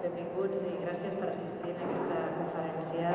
Benvinguts i gràcies per assistir a aquesta conferència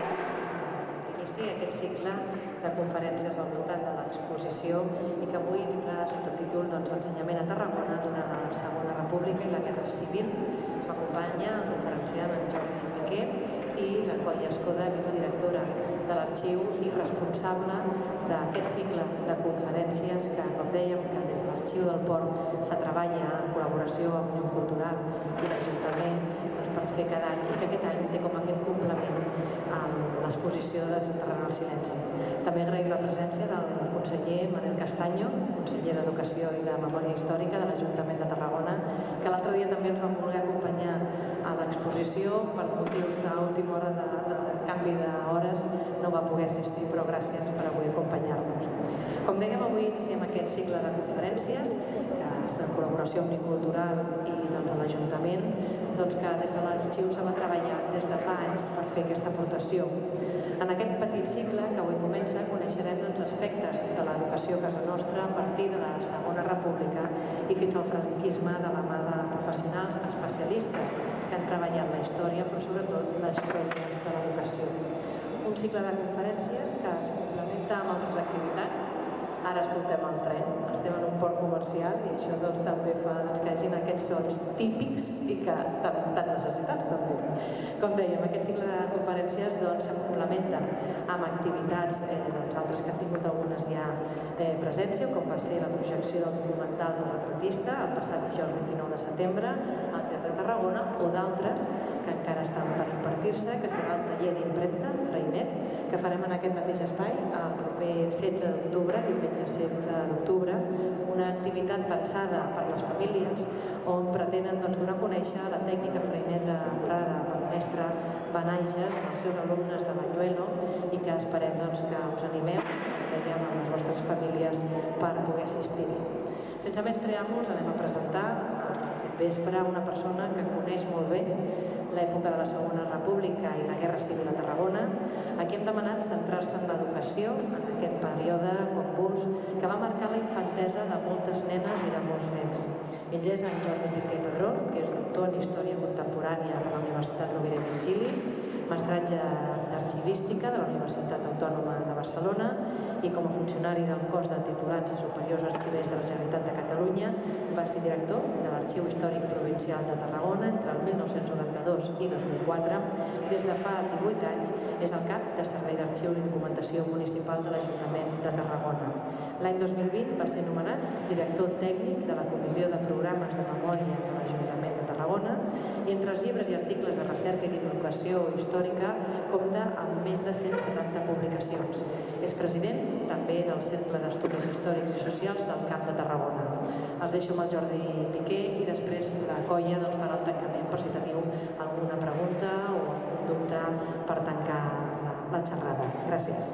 d'inici, aquest cicle de conferències al voltant de l'exposició i que avui tindrà sota títol l'ensenyament a Tarragona durant la Segona República i la Guerra Civil. M'acompanya el conferenciant en Jordi Piqué i la Colla Escoda, que és la directora de l'arxiu i responsable d'aquest cicle de conferències que, com dèiem, que des de l'arxiu del Port se treballa en col·laboració amb Òmnium Cultural i l'Ajuntament per fer cada any i que aquest any té com aquest complement a l'exposició de Desenterrant el silenci. També agraïm la presència del conseller Manel Castaño, conseller d'Educació i de Memòria Històrica de l'Ajuntament de Tarragona, que l'altre dia també ens va voler acompanyar a l'exposició per motius d'última hora de canvi d'hores, no va poder assistir, però gràcies per avui acompanyar-nos. Com dèiem, avui iniciem aquest cicle de conferències que està en col·laboració amb Cultural i l'Ajuntament, que des de l'arxiu se va treballar des de fa anys per fer aquesta aportació. En aquest petit cicle que avui comença coneixerem aspectes de l'educació a casa nostra a partir de la Segona República i fins al franquisme de la mà de professionals especialistes que han treballat la història, però sobretot la història de l'educació. Un cicle de conferències que es complementa amb altres activitats. Ara escoltem el tren, estem en un port comercial i això també fa que hagin aquests sons típics i que tan necessitats també. Com dèiem, aquest cicle de conferències se complementa amb activitats altres que han tingut algunes ja presència, com va ser la projecció del documental del retratista el passat dijous 29 de setembre al Teatre de Tarragona, o d'altres que encara estan per impartir-se, que serà el taller d'impremta, Freinet, que farem en aquest mateix espai el proper 16 d'octubre, diumenge 16 d'octubre, una activitat pensada per les famílies on pretenen donar a conèixer la tècnica Freinet emprada pel mestre Benaiges amb els seus alumnes de Banyuelo i que esperem que us animeu, dèiem, amb les vostres famílies per poder assistir-hi. Sense més preàmbuls anem a presentar aquest vespre una persona que coneix molt bé l'època de la Segona República i la Guerra Civil a Tarragona, a qui hem demanat centrar-se en l'educació en aquest període convuls que va marcar la infantesa de moltes nenes i de molts nens. Ell és en Jordi Piqué Padró, que és doctor en Història Contemporània per la Universitat Rovira i Virgili, mestratge d'Arxivística de la Universitat Autònoma de Barcelona i com a funcionari del cos de titulats superiors arxivers de la Generalitat de Catalunya va ser director de l'Arxiu Històric Provincial de Tarragona entre el 1992 i 2004 i des de fa 18 anys és el cap de Servei d'Arxiu i Documentació Municipal de l'Ajuntament de Tarragona. L'any 2020 va ser nomenat director tècnic de la Comissió de Programes de Memòria de l'Ajuntament de Tarragona i entre els llibres i articles de recerca i divulgació històrica compta amb més de 170 publicacions. És president també del Cercle d'Estudis Històrics i Socials del Camp de Tarragona. Els deixo amb el Jordi Piqué i després la Colla farà el tancament per si teniu alguna pregunta o algun dubte per tancar la xerrada. Gràcies.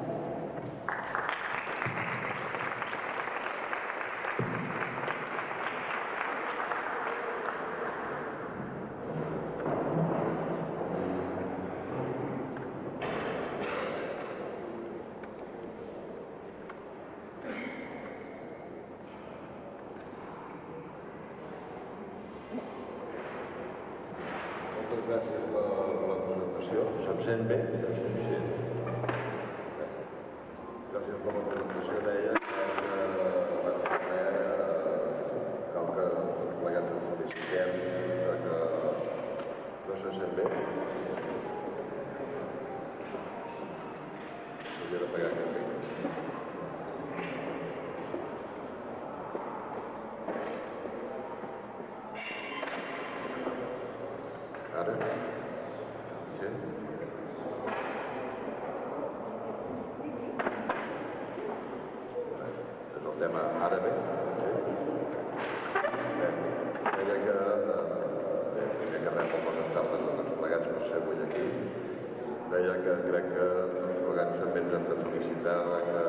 Gràcies per la presentació. Se'm sent bé? Gràcies per la presentació. Deia que abans de res cal que tots plegats ens felicitem que no se sent bé. Hauria de pegar aquest bé. Ara? Sí? És el tema ara bé? Sí? Deia que primer que res molt bones tardes a tots plegats, no sé, avui aquí. Deia que crec que tots plegats també ens hem de felicitar que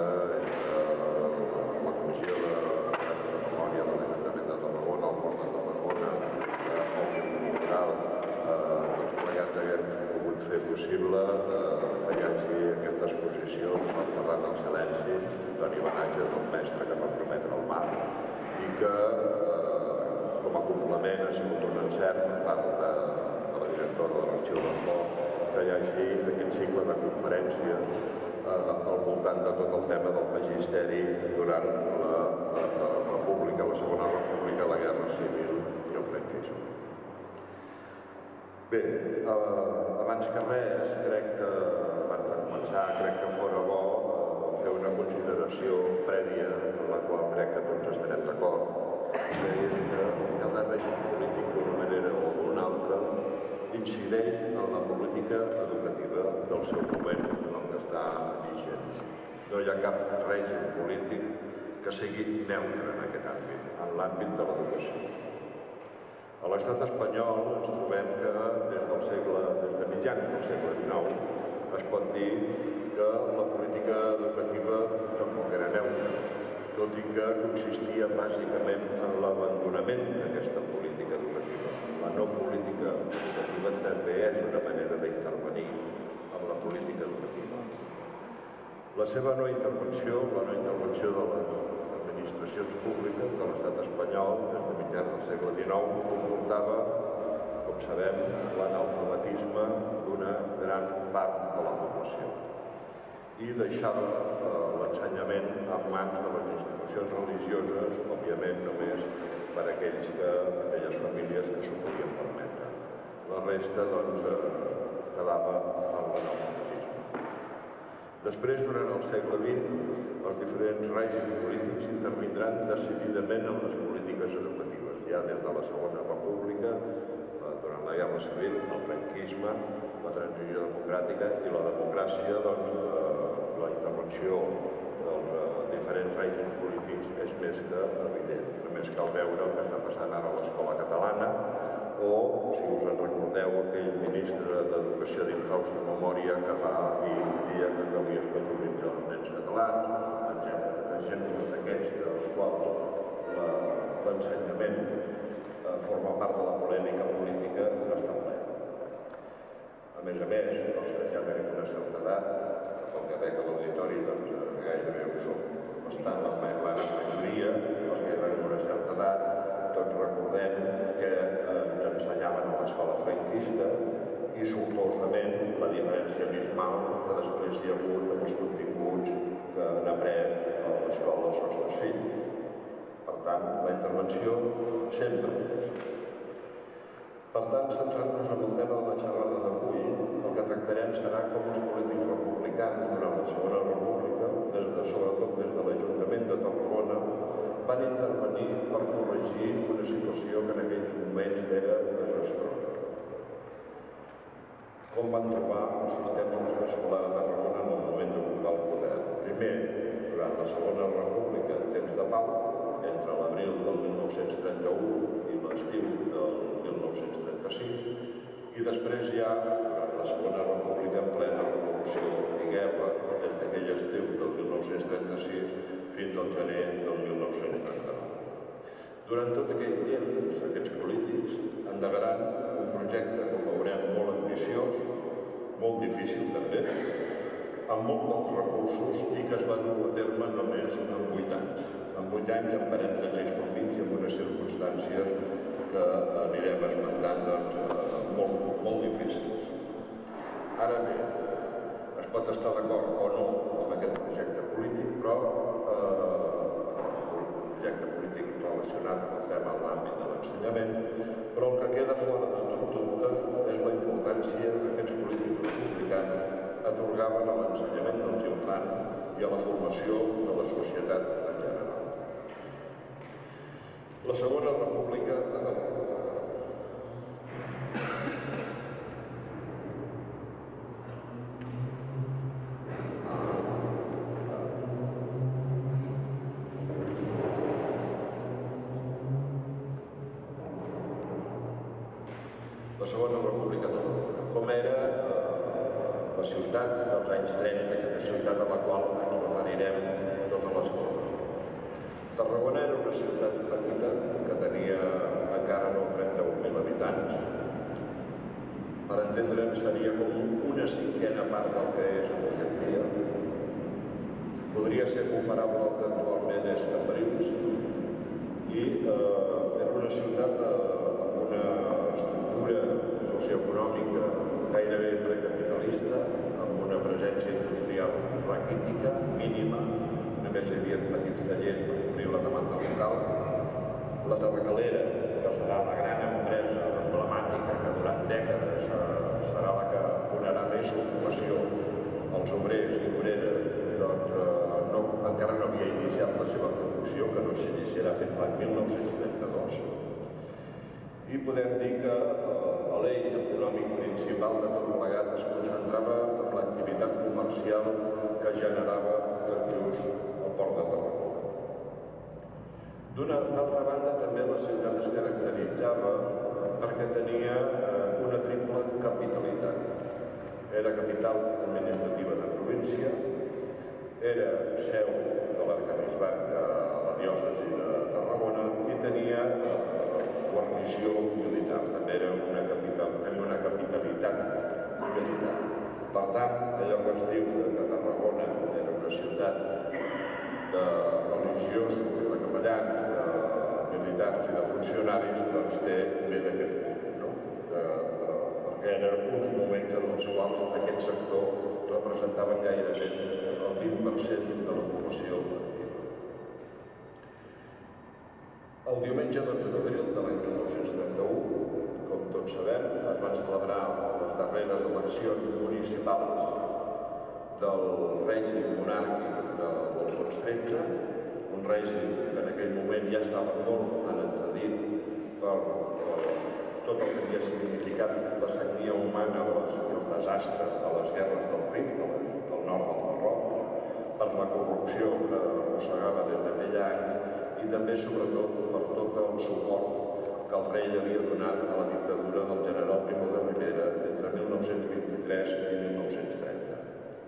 la Comissió de Memòria de l'Ajuntament de Tarragona, el Port de Tarragona, el Cultural, tots plegats haguem pogut fer possible que hi hagi aquesta exposició Desenterrant el silenci d'Antoni Benaiges, el mestre que va prometre el mar, i que com a complement ha sigut un encert per part de la direcció director de l'Arxiu del Foc, que hi hagi aquest cicle de conferència al voltant de tot el tema del magisteri durant la República, la Segona República, la Guerra Civil i el franquisme. Bé, abans que res, abans de començar, crec que fora bo fer una consideració prèvia en la qual crec que tots estarem d'acord, que és que cada règim polític d'una manera o d'una altra incideix en la política educativa del seu moment en el que està vigent. No hi ha cap règim polític que sigui neutre en aquest àmbit, en l'àmbit de l'educació. A l'estat espanyol ens trobem que des de mitjans del segle XIX es pot dir que la política educativa tampoc era neutra, tot i que consistia bàsicament en l'abandonament d'aquesta política educativa. La no política educativa també és una manera d'intervenir en la política educativa. La seva no intervenció, la no intervenció de les administracions públiques de l'estat espanyol des de mitjans del segle XIX comportava, com sabem, l'analfabetisme d'una gran part de la població i deixava l'ensenyament en mans de les institucions religioses, òbviament només per a aquelles famílies que s'ho podien permetre. La resta, doncs, quedava en l'analfabetisme. Després, durant el segle XX, els diferents règims polítics intervindran decididament en les polítiques educatives, ja des de la Segona República, durant la Guerra Civil, el franquisme, la transició democràtica i la democràcia, doncs, la intervenció dels diferents règims polítics és més que evident. Només cal veure el que està passant ara a l'escola catalana o, si us en recordeu, aquell ministre d'Educació d'infausta memòria que va dir un dia que calia escolaritzar els nens catalans, etc. Exemples d'aquests dels quals l'ensenyament forma part de la polèmica política està ple. A més, els que ja tenen una certa edat, pel que veig a l'auditori, doncs gairebé ho som bastant, la majoria, els que tenen una certa edat, tots recordem que ens ensenyaven a l'escola franquista i sortosament la diferència abismal que després hi ha hagut amb els continguts que han après a l'escola dels nostres fills. Per tant, la intervenció sempre és. Per tant, centrant-nos en el tema de la xerrada d'avui, el que tractarem serà com els polítics republicans durant la Segona República, sobretot des de l'Ajuntament de Tarragona, van intervenir per corregir una situació que en aquells moments era desastrosa. Com van trobar el sistema escolar de Tarragona en el moment d'ocupar el poder? Primer, durant la Segona República, en temps de pau, entre l'abril del 1931 i l'estiu del 1936, i després ja, durant la Segona República, en plena revolució i guerra, des d'aquell estiu del 1936 fins al gener del 1939. Durant tot aquell temps, aquests polítics endegaran un projecte, com veurem, molt ambiciós, molt difícil també, amb molt pocs recursos i que es va dur a terme només en 8 anys. En 8 anys, amb parèntesis pel mig i amb unes circumstàncies que anirem esmentant molt difícils. Ara bé, es pot estar d'acord o no amb aquest projecte polític, però un projecte polític relacionat amb el tema en l'àmbit de l'ensenyament, però el que queda fora de tot dubte és la importància que aquests polítics republicans atorgaven a l'ensenyament dels infants i a la formació de la societat en general. La Segona República a Tarragona. La Segona República de Tarragona. Com era la ciutat dels anys 30, aquesta ciutat a la qual ens referirem totes les coses. Tarragona era una ciutat petita que tenia encara no 31.000 habitants. Per entendre'ns, seria com una cinquena part del que és avui en dia. Podria ser comparable al que actualment és Cambrils i era una ciutat amb una estructura promoció econòmica gairebé precapitalista, amb una presència industrial raquítica, mínima, només hi havia petits tallers per cobrir la demanda local. La Tabacalera, que serà la gran empresa emblemàtica que durant dècades serà la que donarà més ocupació als obrers i obreres, encara no havia iniciat la seva producció, que no s'iniciarà fins l'any 1932. I podem dir que l'eix econòmic principal de tot plegat es concentrava en l'activitat comercial que generava tot just el port de Tarragona. D'altra banda, també la ciutat es caracteritzava perquè tenia una triple capitalitat. Era capital administrativa de província, era seu de l'arquebisbat de la diòcesi de Tarragona i tenia guarnició militar, també tenia una capitalitat militar. Per tant, allò que es diu que Tarragona era una ciutat de religiosos, de capellans, de militars i de funcionaris, doncs té bé d'aquest punt, no? Perquè eren uns moments en els quals aquest sector representava gairebé el 20% de la població activa. El diumenge 12 d'abril de l'any 1931, com tots sabem, es van celebrar les darreres eleccions municipals del règim monàrquic d'Alfons XIII, un règim que en aquell moment ja estava molt en entredit per tot el que havia significat la sagnia humana i el desastre de les guerres del Rif, del nord del Marroc, per la corrupció que arrossegava des de feia anys i també, sobretot, per tot el suport que el rei havia donat a la dictadura del general Primo de Rivera entre 1923 i 1930.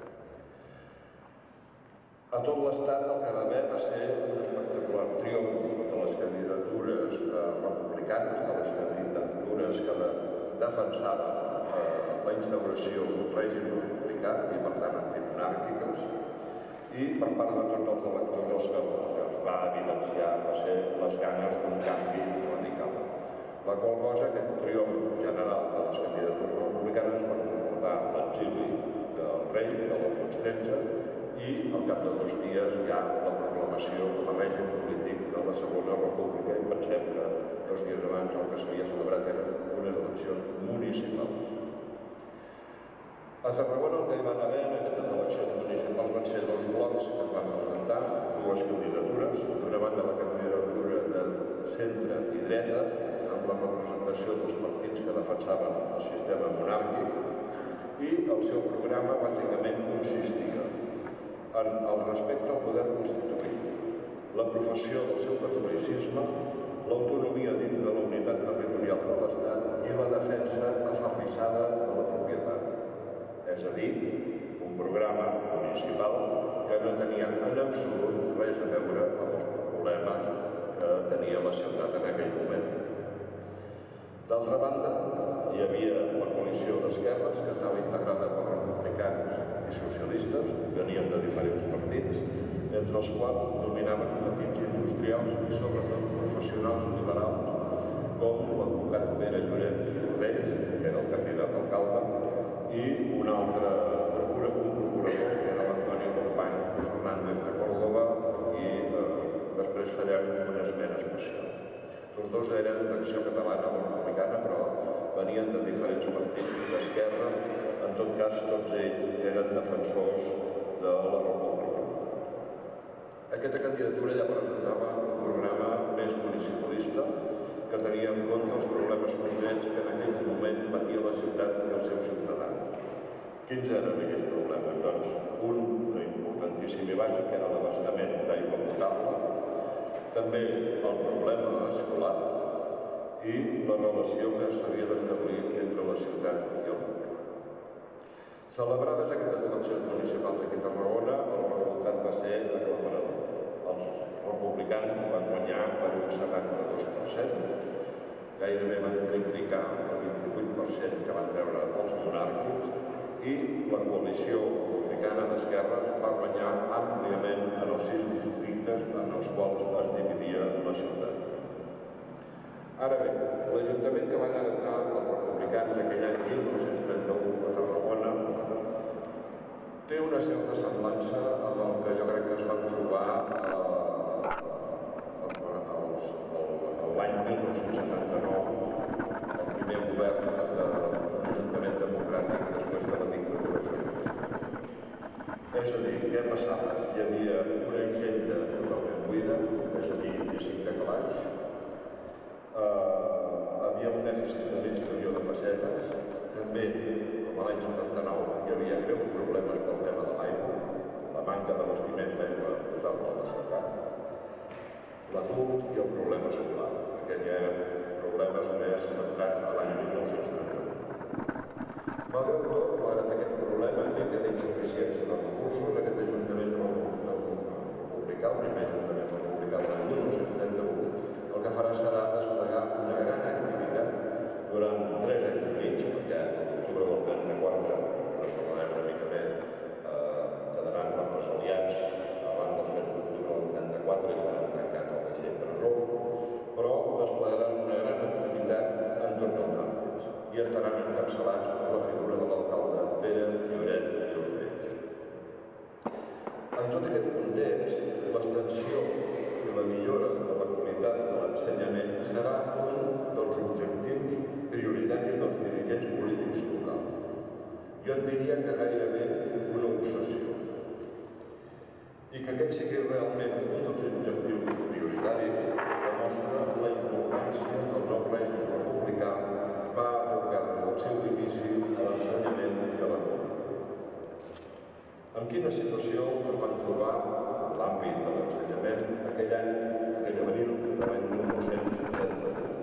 A tot l'estat el que va haver va ser un espectacular triomf de les candidatures republicanes, de les candidatures que defensaven la instauració d'un règim republicà i, per tant, antimonàrquiques, i per part de tots els electors el que es va evidenciar va ser les ganes d'un canvi radical. La qual cosa, aquest triomf general de les candidatures republicanes va comportar l'exili del rei, de l'Alfons XIII, i al cap de 2 dies hi ha la proclamació com a règim polític de la Segona República i pensem que 2 dies abans el que s'havia celebrat eren unes eleccions municipals. A Tarragona el que hi van haver en aquestes eleccions municipals van ser 2 blocs que es van presentar, 2 candidatures, d'una banda la candidatura de centre i dreta, amb la representació dels partits que defensaven el sistema monàrquic, i el seu programa bàsicament consistia en el respecte al poder constituït, la professió del seu catolicisme, l'autonomia dins de la unitat territorial de l'Estat i la defensa aferrissada de la propietat. És a dir, un programa municipal que no tenia en absolut res a veure amb els problemes que tenia la ciutat en aquell moment. D'altra banda, hi havia la coalició d'esquerres que estava integrada per republicans i socialistes, venien de diferents partits, entre els quals dominaven petits industrials i sobretot professionals liberals, com l'advocat Pere Lloret i Rodés, que era el candidat a alcalde, i un altre procurador, que era l'Antoni Company Fernández de Córdoba, i després farem una esmena especial. Tots dos eren d'Acció Catalana o Republicana, però venien de diferents partits d'esquerra. En tot cas, tots ells eren defensors de la República. Aquesta candidatura ja presentava un programa més municipalista que tenia en compte els problemes concrets que en aquell moment patia la ciutat i els seus ciutadans. Quins eren aquests problemes? Doncs un importantíssim i bàsic era l'abastament d'aigua potable, també el problema escolar i la relació que s'havia d'establir entre la ciutat i el poble. Celebrades aquestes eleccions municipals aquí a Tarragona, el resultat va ser aclaparador. Els republicans van guanyar per un 72%, gairebé van triplicar el 28% que van treure els monàrquics, i la coalició republicana d'esquerres va guanyar àmpliament en els 6 districtes en els quals es dividia la ciutat. Ara bé, l'Ajuntament que van heretar els republicans republicans aquell any 1931 a Tarragona té una certa semblança amb el que jo crec que es van trobar l'any 1979, el primer govern de l'Ajuntament Democràtic després de la dictadura franquista. És a dir, què passava? Hi havia una hisenda totalment buida, és a dir, 5 de calaix, havia un dèficit de mig milió de pessetes, també, com l'any 79, hi havia greus problemes pel tema de l'aigua, la manca d'abastiment d'aigua potable a la ciutat, l'atur i el problema solar. Aquests ja eren problemes més centrats a l'any 1931. Malgrat tot, malgrat aquest problema i aquesta insuficiència de recursos, aquest Ajuntament republicà, el primer Ajuntament republicà de l'any 1931, el que farà serà desplegar una gran activitat durant 3 anys i mig, perquè a l'octubre del 34, ens parlarem una mica més, quedaran represaliats abans dels fets d'octubre del 84 i estaran tancats al vaixell presó, però desplegaran una gran activitat en tots els àmbits i estaran encapçalats per la figura de l'alcalde Pere Lloret i Orpeix. En tot aquest context, l'extensió i la millora de la qualitat de l'ensenyament serà un dels objectius prioritaris dels dirigents polítics locals. Jo et diria que gairebé una obsessió. I que aquest sigui realment un dels objectius prioritaris demostra la importància que el nou règim republicà va atorgar del seu inici a l'ensenyament i a la cultura. En quina situació es van trobar en l'àmbit de l'ensenyament aquell abril de l'any 1931?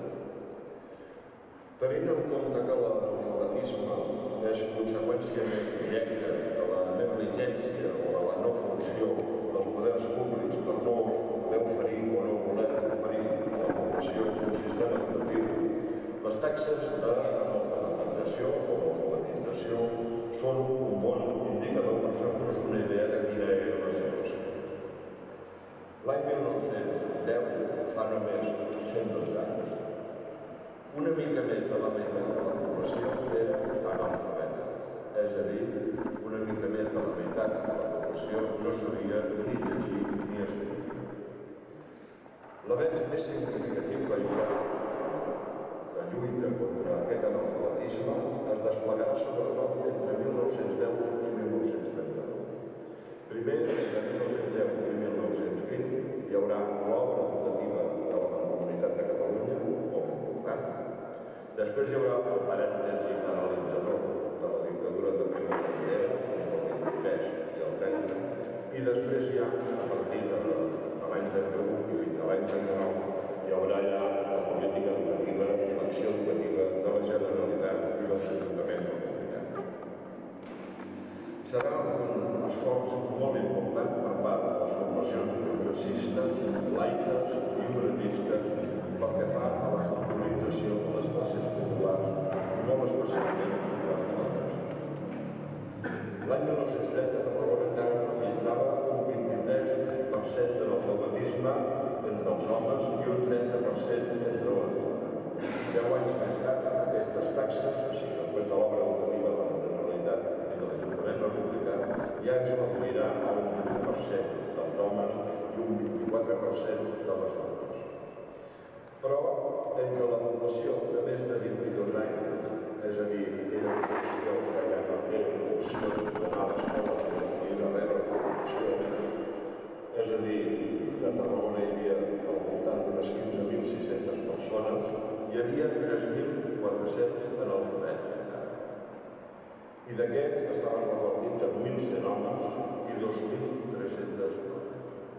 Tenint en compte que l'analfabetisme és conseqüència directa de la negligència o de la no funció dels poders públics per no poder oferir o no voler oferir a la població un sistema educatiu, les taxes d'analfabetització o alfabetització són un bon indicador per fer-nos una idea de quina era la situació. L'any 1910, fa només 112 anys, una mica més de la meitat de la població era analfabeta, és a dir, una mica més de la meitat de la població no sabia ni llegir ni escriure. L'avenç més significatiu que lluita contra aquest analfabetisme es desplegarà sobretot entre 1910 i 1939. Primer, entre 1910 i 1920, hi haurà l'obra educativa de la Comunitat de Catalunya, o convocat. Després hi haurà el parèntesi analitzador de la dictadura de Primo de Rivera, entre el 23 i el 30, i després ja, a partir de l'any 31 i fins a l'any 39, hi haurà ja la política educativa i l'acció educativa de la Generalitat i dels ajuntaments republicans. Serà un esforç molt important per part de les formacions progressistes, laiques i obreristes pel que fa a la culturització de les classes populars, molt especialment les dones. L'any 1930 Tarragona encara registrava un 23% d'analfabetisme entre els homes i un 30% entre les dones. 10 anys més tard, aquestes taxes, o sigui, després de l'obra educativa de la Generalitat i de l'Ajuntament republicà, ja es reduirà a un 20% dels homes i un 24% de les dones. Però, entre la població de més de 22 anys, és a dir, era una població que ja no era l'opció d'anar a l'escola i de rebre formació, és a dir, a Tarragona hi havia al voltant d'unes 15.600 persones, hi havia 3.400 analfabets encara. I d'aquests estaven repartits en 1.100 homes i 2.300 dones.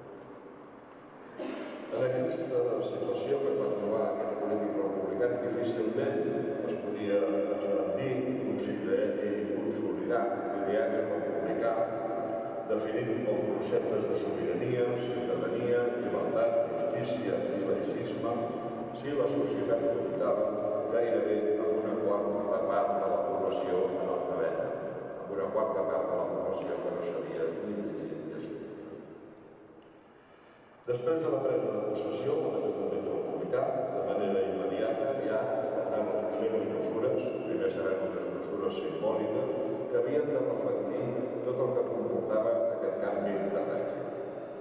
En aquesta situació que es va trobar aquest polític republicà, difícilment es podia expandir, consolidar l'ideari republicà definint els conceptes de sobirania, ciutadania, llibertat, justícia i laïcisme si la societat comptava gairebé amb una quarta part de la població analfabeta, amb una quarta part de la població que no sabia ni llegir ni escriure. Després de la presa de possessió de l'Ajuntament republicà aplicar de manera immediata ja es prendran les primeres mesures, primer seran unes mesures simbòliques, que havien de reflectir tot el que comportava aquest canvi de règim.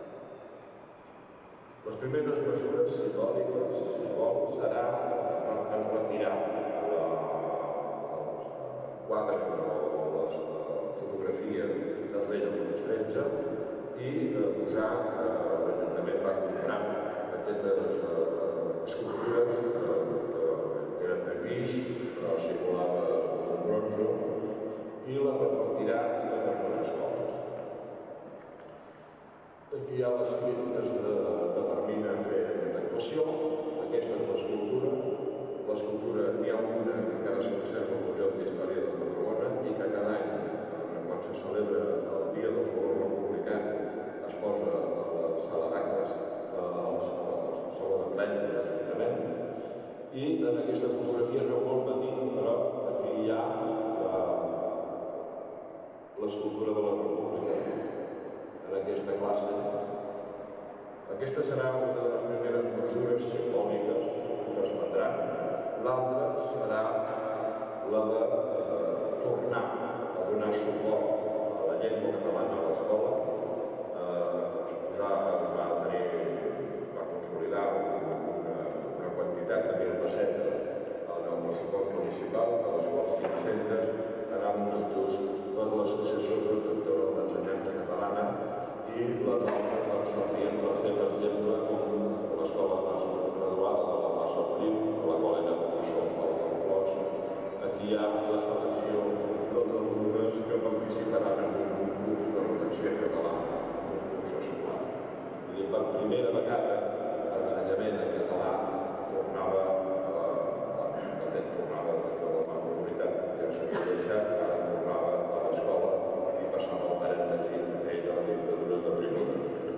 Les primeres mesures simbòliques, si es vol, serà en retirar els quadres o les fotografies del rei Alfons XIII i posar, l'Ajuntament va comprar aquestes escultures que eren de guix, però simulava un bronze, i les repartirà a totes les escoles. Aquí hi ha les crítiques que determinen fer aquesta actuació. Aquesta és l'escultura. L'escultura n'hi ha una que encara es conserva al Museu d'Història de Tarragona i que cada any, quan se celebra el Dia dels Valors Republicans, es posa a la sala d'actes, a la sala de plens de l'Ajuntament. I en aquesta fotografia es veu molt petit, però aquí hi ha l'escultura de la República en aquesta classe. Aquesta serà una de les primeres mesures simbòliques que es prendran. L'altra serà la de tornar a donar suport a la llengua catalana a l'escola. Va consolidar una quantitat de 1.000 pessetes en el pressupost municipal, de les quals 500 anaven tot just per l'Associació Protectora de l'Ensenyança Catalana i les altres servien per fer, per exemple, l'escola graduada de la plaça Prim, a la qual era professor en Pau del Clos. Aquí hi ha la selecció dels alumnes que participaran en un concurs de redacció en català, un concurs escolar. Per primera vegada l'ensenyament en català tornava a la comunitat, ja s'havia deixat, ara tornava a l'escola i passava el parèntesi aquell de la dictadura de Primo de Rivera.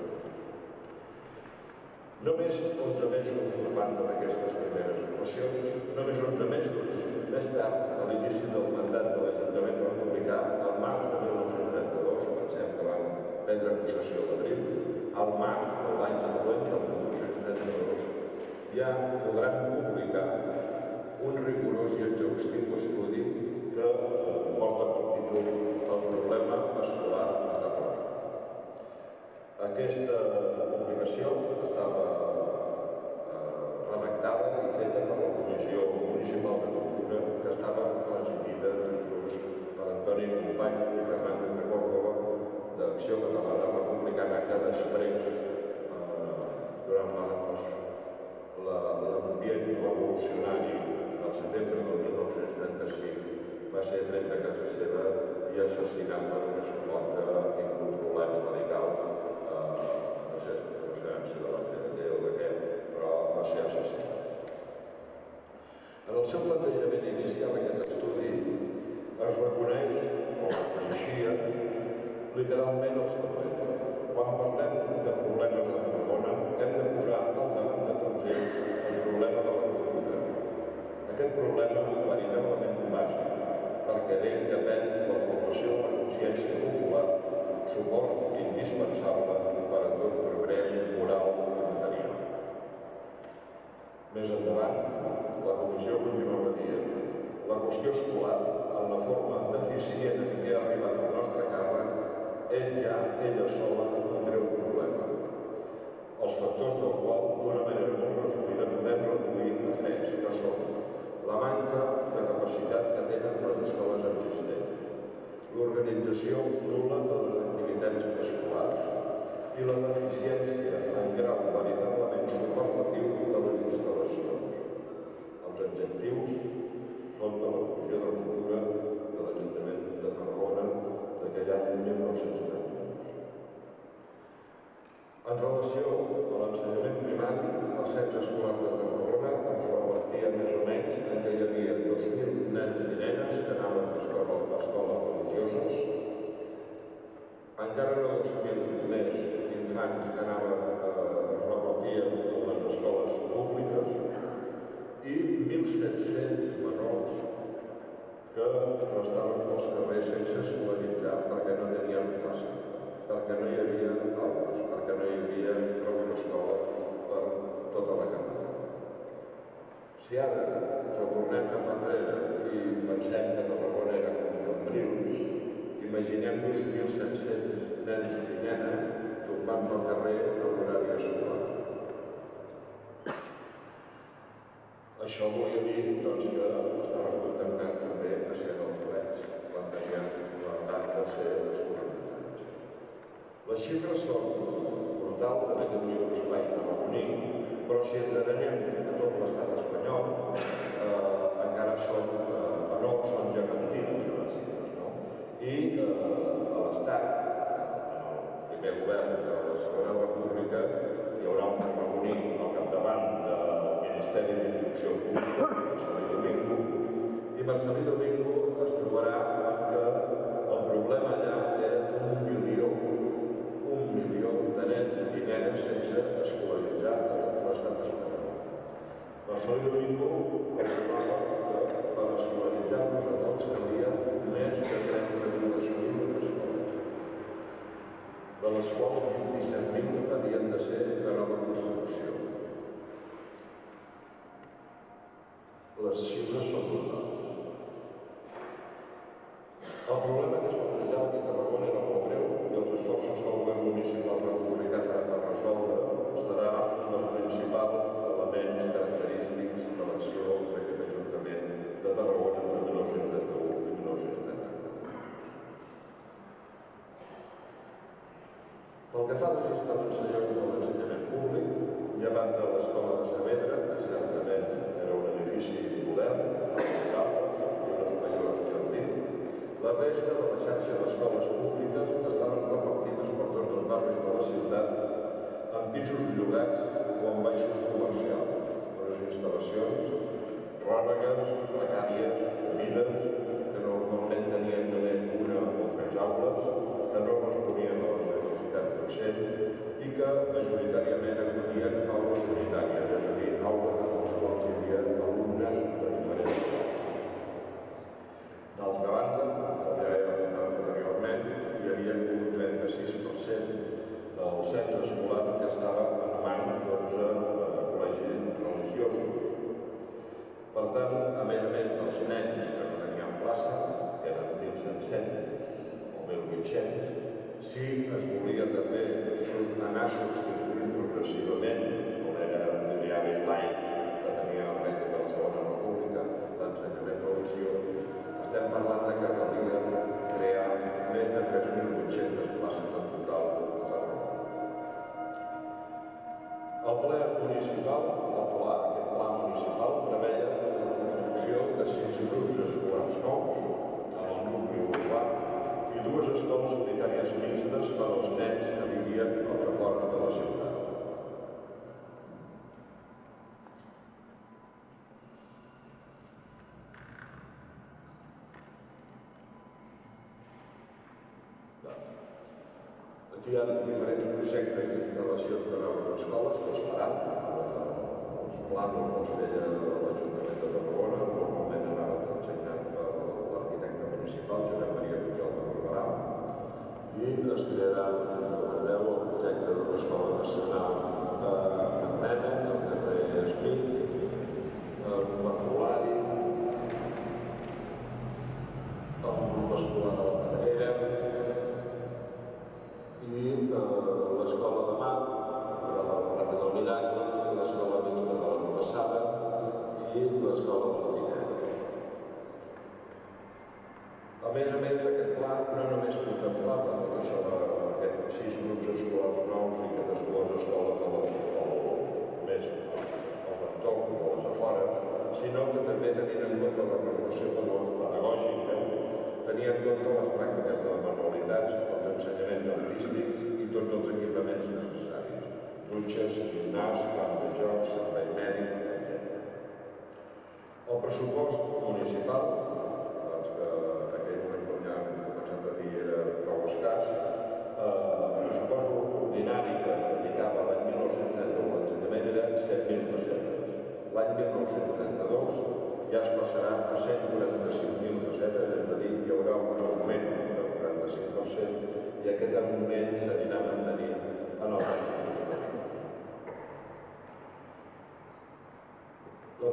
Només 11 mesos davant d'aquestes primeres actuacions, només 11 mesos més tard, a l'inici del mandat de l'Ajuntament republicà, al març de 1932, pensem que van prendre possessió d'abril, al març de l'any següent, el 1932, ja podran publicar un rigorós i exhaustiu estudi que porta per títol El problema escolar a Tarragona. Aquesta publicació estava redactada i feta per la Comissió Municipal de Cultura, que estava presidida per Antoni Company i Fernando de Córdoba, d'Acció Catalana Republicana, que després, durant l'ambient revolucionari del setembre del 1935, va ser tret de casa seva i assassinat per una squad d'incontrolats radicals, no sé si de la CNT o de què, però va ser assassinat. En el seu plantejament inicial, aquest estudi es reconeix, o reconeixia, literalment el següent. Quan parlem de problemes de Tarragona, hem de posar al davant de tots ells el problema de la cultura. Aquest problema veritablement bàsic, perquè d'ell depèn la formació de la consciència popular, suport indispensable per a tot progrés moral i material. Més endavant, la comissió continuava dient: la qüestió escolar, en la forma deficient en què ha arribat al nostre càrrec, és ja ella sola un greu problema, els factors del qual, d'una manera molt resumida, podem reduir a tres, que són la manca de capacitat que tenen les escoles existents, l'organització nul·la de les activitats escolars i la deficiència en grau veritablement superlatiu de les instal·lacions. Els adjectius són de la Comissió de Cultura de l'Ajuntament de Tarragona d'aquell any 1932. En relació a l'ensenyament primari, el Cens Escolar de Tarragona es repartia més o menys en què hi havia 2.000 nens i nenes que anaven a escoles religioses, encara no 2.000 més infants que anaven es repartien en les escoles públiques i 1.700 menors que restaven pels carrers sense escolaritzar perquè no tenien plaça, perquè no hi havia aules, perquè no hi havia prou escoles per tota la campanya. Si ara retornem cap enrere i pensem que Tarragona era com Cambrils, imaginem 2.700 nens i nenes tombant pel carrer en l'horari escolar. Això volia dir doncs, que estava condemnat també a ser analfabets quan tenien l'edat de ser escolaritzats. Les xifres són brutals en aquest llibre espai tarragoní, però si ens anem a tot l'estat espanyol, encara són menors, són gegantines les xifres, no? I a l'estat, en el primer govern de la Segona República, hi haurà un tarragoní al capdavant del Ministeri d'Instrucció Pública, Marcelí Domingo, i Marcelí Domingo es trobarà que el problema allà era 1 milió de nens i nenes sense escolaritzar a tot l'estat espanyol. Marcelí Domingo calculava que per escolaritzar-nos a tots calia més de 32.000 escoles, de les quals 27.000 havien de ser de nova construcció. Les xifres són brutals. El problema que es plantejava aquí a Tarragona era molt greu i els esforços que el govern municipal republicà farà per resoldre serà els principals elements característics de l'acció d'aquest Ajuntament de Tarragona entre 1931 i 1934. Pel que fa a les instal·lacions de l'ensenyament públic, llevant de l'Escola de Saavedra, que certament era un edifici modern, amb taules i un espaiós jardí, la resta de la xarxa d'escoles públiques estaven repartides per tots els barris de la ciutat en pisos llogats o en baixos comercials, unes instal·lacions rònegues, precàries, humides, que normalment tenien només una o 3 aules, que no responien a les necessitats docents i que majoritàriament acollien aules unitàries, és a dir, aules en les quals hi havia alumnes de diferents classes. D'altra banda, com ja he apuntat anteriorment, hi havia un 36% del cens escolar que estava en mans d'11 col·legis religiosos. Per tant, a més dels nens que no tenien plaça, que eren 1.700 o 1.800, si es volia també anar substituint progressivament, com era l'ideari laic que tenia el règim de la Segona República, l'ensenyament religiós, estem parlant de que calia crear més de 3.800 places en total a Tarragona. El ple municipal, aquest pla municipal, preveia la construcció de 6 grups escolars nous en el nucli urbà i 2 escoles unitàries mixtes per als nens que vivien als afores de la ciutat. Aquí hi ha diferents projectes d'instal·lacions de noves escoles que es faran. Els plànols els feia l'Ajuntament de Tarragona, normalment anaven signats per l'arquitecte municipal, Josep Maria Pujol de Barberà, i es crearà, com veureu, el projecte de l'Escola Nacional Armena, al carrer Smith, un parvulari, el grup escolar de la Pedrera, i l'escola de mà, la Plata del Miracle, l'escola mixta de la Novassada i l'escola del Pinet. A més, aquest pla no només contemplava tot això d'aquests 6 grups escolars nous i aquestes 2 escoles més al entorn de les afores, sinó que també tenien en compte la regulació pedagògica, tenia en compte les pràctiques de les manualitats, els ensenyaments artístics i tots els equipaments necessaris, dutxes, gimnàs, camp de jocs, servei mèdic, etc. El pressupost municipal, que en aquell moment, com ja hem començat a dir, era prou escàs, el pressupost ordinari que es dedicava l'any 1931 a l'ensenyament era 7.000 pessetes. L'any 1932 ja es passarà a 145.000 pessetes, és a dir, hi haurà un augment del 45% i aquest augment s'anirà mantenint en els anys posteriors.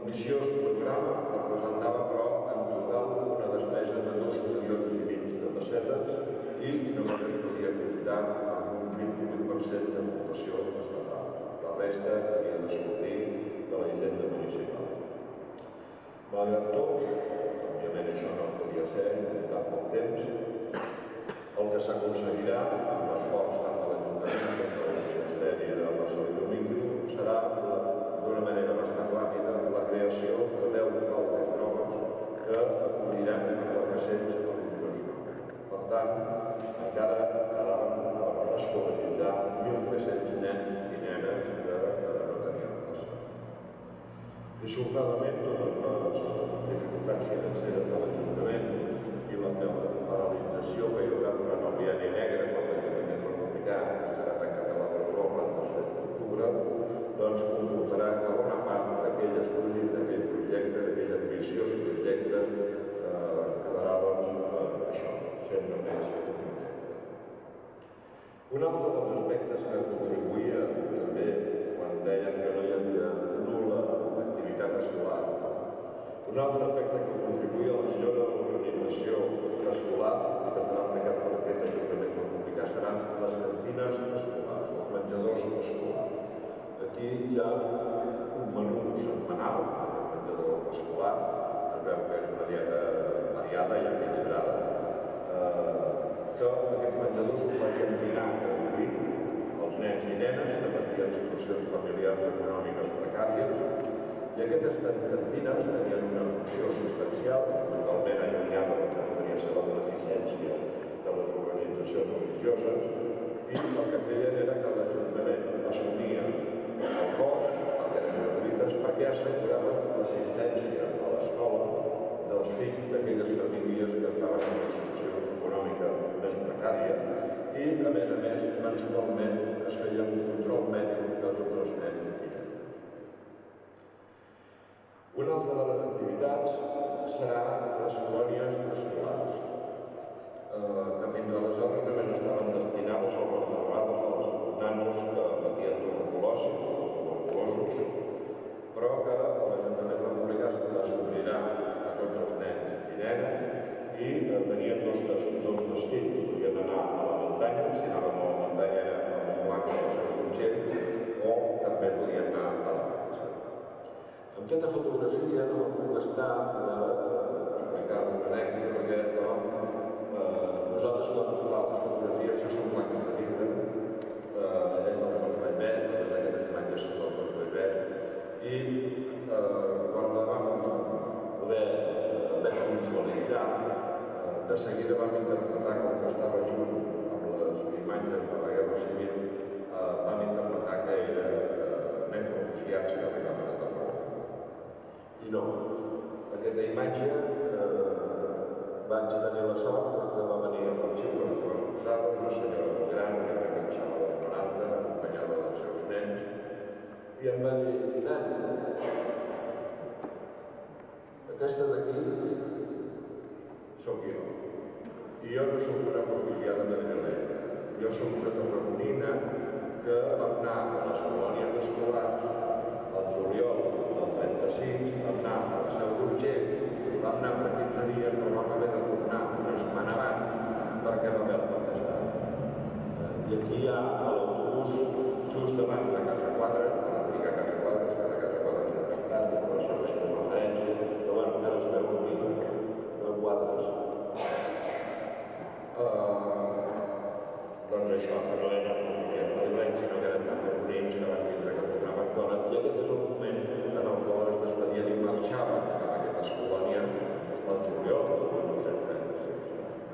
L'ambiciós programa representava, però, en total una despesa de 2,5 milions de pessetes i només es podia comptar amb un 28% d'aportació estatal. La resta havia de sortir de la hisenda municipal. Malgrat tot, òbviament això no podia ser en tan poc temps, el que s'aconseguirà amb l'esforç tant de l'Ajuntament com del Ministeri de Barcelona i Domingo serà d'una manera bastant ràpida la creació de 10 aules noves que acolliran a 400 alumnes. Per tant, encara quedaven per escolaritzar 1.300 nens i nenes que no tenien plaça. Dissortadament, totes les dificultats financeres de l'Ajuntament i la paralització que hi haurà durant el bienni negre quan l'Ajuntament republicà estarà tancat a la presó el 27 d'octubre, doncs comportarà que bona part d'aquell estudi, d'aquell projecte, d'aquell ambiciós projecte quedarà, doncs, això, sent només un projecte. Un altre dels aspectes que contribuïa també quan deien que no hi havia nul·la activitat escolar. Un altre aspecte que contribuïa a la millora de l'organització escolar que serà aplicat per aquest Ajuntament republicà seran les cantines escolars, els menjadors escolars. Aquí hi ha un menú setmanal, el menjador escolar, es veu que és una dieta variada i equilibrada, que aquests menjadors oferien dinar gratuït als nens i nenes que patien situacions familiars i econòmiques precàries, i aquestes cantines tenien una funció substancial, totalment allunyada del que podria ser la beneficència de les organitzacions religioses, i el que feien era que l'Ajuntament assumia el cost, perquè eren gratuïtes, perquè asseguraven l'assistència a l'escola dels fills d'aquelles famílies que estaven en una situació econòmica més precària i, a més, mensualment es feia un control mèdic de tots els nens i nenes. Una altra de les activitats serà les colònies escolars, que fins aleshores només estaven destinades o reservades als nanos que patien tuberculosi, els tuberculosos, però que l'Ajuntament republicà s'obrirà a tots els nens i nenes i tenien dos destins. Podien anar a la muntanya, si anàvem a la muntanya era a Montblanc o a Sant Urgell, o també podien anar a la platja. En aquesta fotografia no puc estar d'explicar una anècdota, perquè nosaltres quan les fotografies, això són plaques de vidre, és del Fort Vallvet, totes aquestes imatges són del Fort Vallvet, i quan la vam poder visualitzar, de seguida vam interpretar, com que estava junt amb les imatges de la Guerra Civil, vam interpretar que era nens refugiats que arribaven a Tarragona. I no, aquesta imatge vaig tenir la sort que va venir a l'arxiu quan estava posada una senyora molt gran que era enganxada dels 90, acompanyada dels seus nens, i em va dir, nen, aquesta d'aquí sóc jo. I jo no sóc una refugiada madrilenya, jo sóc una tarragonina que va anar a les colònies escolars al juliol del 36, vam anar a la Seu d'Urgell, vam anar per 15 dies, però vam haver de tornar una setmana abans perquè va haver de testar. I aquí hi ha l'autobús just davant de Casa Quadra, l'antiga Casa Quadra, és que la Casa Quadra s'ha tancat, però serveix de referència, però bueno, encara es veu un mica de quadres. Doncs això, que no eren refugiats madrilenys, sinó que eren tan bonics que van vindre que tornaven fora. I aquest és el moment en el qual es despedien i marxaven a aquestes colònies al juliol del 1936.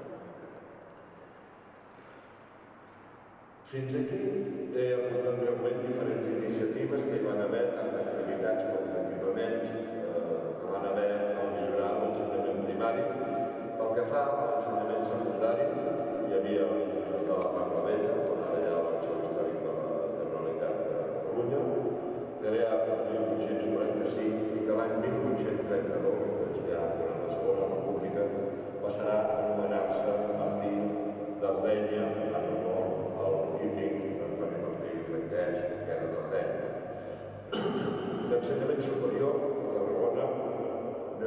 Fins aquí he apuntat breument diferents iniciatives que hi van haver, tant d'activitats com d'equipaments, que van haver a millorar l'ensenyament primari. Pel que fa a l'ensenyament secundari, hi havia l'Institut de la Rambla Vella, on ara hi ha l'Arxiu Històric de la Generalitat de Catalunya, creat el 1845 i que l'any 1832, doncs ja durant la Segona República, passarà a anomenar-se Martí d'Ardenya en honor al químic Antoni Martí Franquès, que era d'Ardenya. L'ensenyament superior a Tarragona